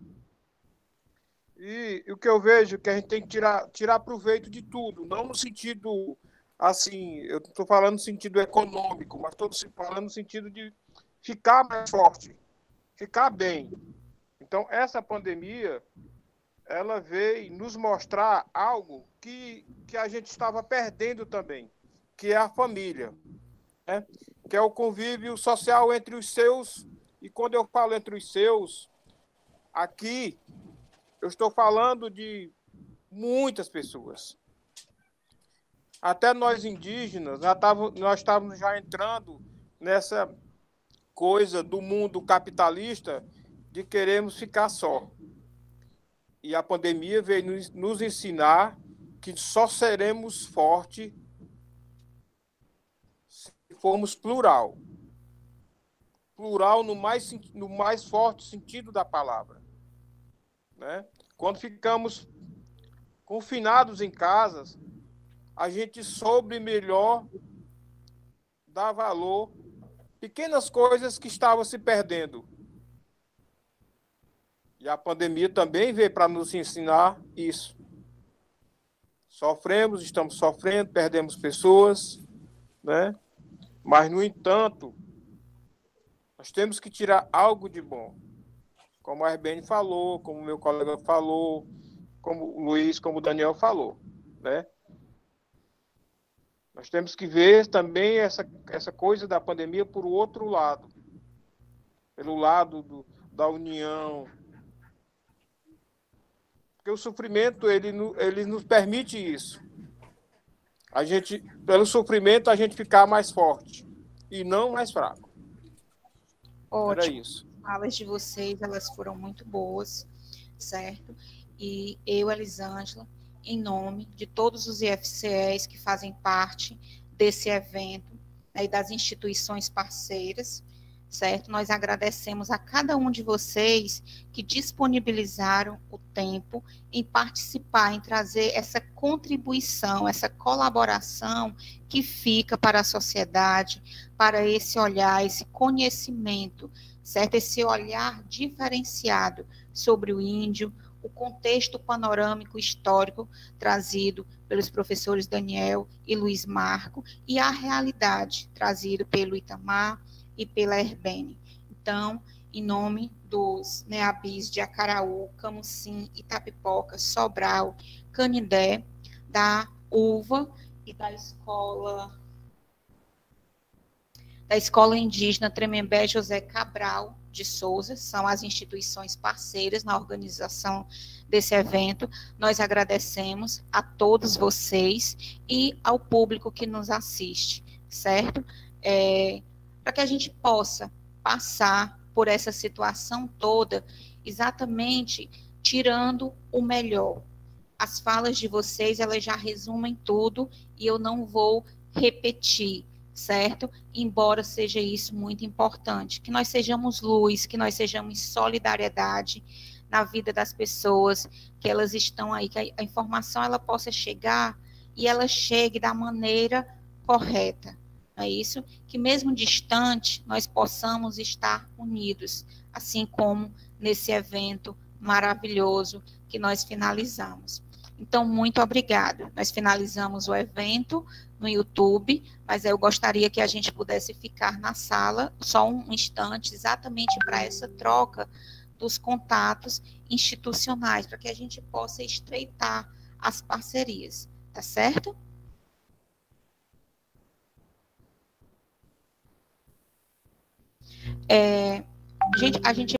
E, e o que eu vejo é que a gente tem que tirar, tirar proveito de tudo, não no sentido, assim, eu estou falando no sentido econômico, mas estou falando no sentido de ficar mais forte, ficar bem. Então, essa pandemia, ela veio nos mostrar algo que, que a gente estava perdendo também, que é a família, né? Que é o convívio social entre os seus, e quando eu falo entre os seus, aqui, eu estou falando de muitas pessoas. Até nós indígenas, já tava, nós estávamos já entrando nessa coisa do mundo capitalista de queremos ficar só. E a pandemia veio nos, nos ensinar que só seremos fortes se formos plural. Plural no mais, no mais forte sentido da palavra. Né? Quando ficamos confinados em casas, a gente soube melhor dar valor pequenas coisas que estavam se perdendo. E a pandemia também veio para nos ensinar isso. Sofremos, estamos sofrendo, perdemos pessoas, né? Mas, no entanto, nós temos que tirar algo de bom. Como a Herbene falou, como o meu colega falou, como o Luiz, como o Daniel falou, né? Nós temos que ver também essa, essa coisa da pandemia por outro lado. Pelo lado do, da união. Porque o sofrimento, ele, ele nos permite isso. A gente, pelo sofrimento, a gente ficar mais forte e não mais fraco. Ótimo. Era isso. As falas de vocês, elas foram muito boas, certo? E eu, Elisângela, em nome de todos os I F C Es que fazem parte desse evento, né, e das instituições parceiras, certo? Nós agradecemos a cada um de vocês que disponibilizaram o tempo em participar, em trazer essa contribuição, essa colaboração que fica para a sociedade, para esse olhar, esse conhecimento, certo? Esse olhar diferenciado sobre o índio, o contexto panorâmico histórico trazido pelos professores Daniel e Luiz Marco, e a realidade trazida pelo Itamar e pela Herbene. Então, em nome dos NEABIs de Acaraú, Camusim, Itapipoca, Sobral, Canindé, da U V A e da escola da Escola Indígena Tremembé José Cabral de Souza, são as instituições parceiras na organização desse evento. Nós agradecemos a todos vocês e ao público que nos assiste, certo? É, para que a gente possa passar por essa situação toda, exatamente tirando o melhor. As falas de vocês, elas já resumem tudo e eu não vou repetir, certo? Embora seja isso muito importante, que nós sejamos luz, que nós sejamos solidariedade na vida das pessoas, que elas estão aí, que a informação ela possa chegar e ela chegue da maneira correta, não é isso? Que mesmo distante, nós possamos estar unidos, assim como nesse evento maravilhoso que nós finalizamos. Então, muito obrigada. Nós finalizamos o evento no YouTube, mas eu gostaria que a gente pudesse ficar na sala só um instante, exatamente para essa troca dos contatos institucionais, para que a gente possa estreitar as parcerias, tá certo? É, gente, a gente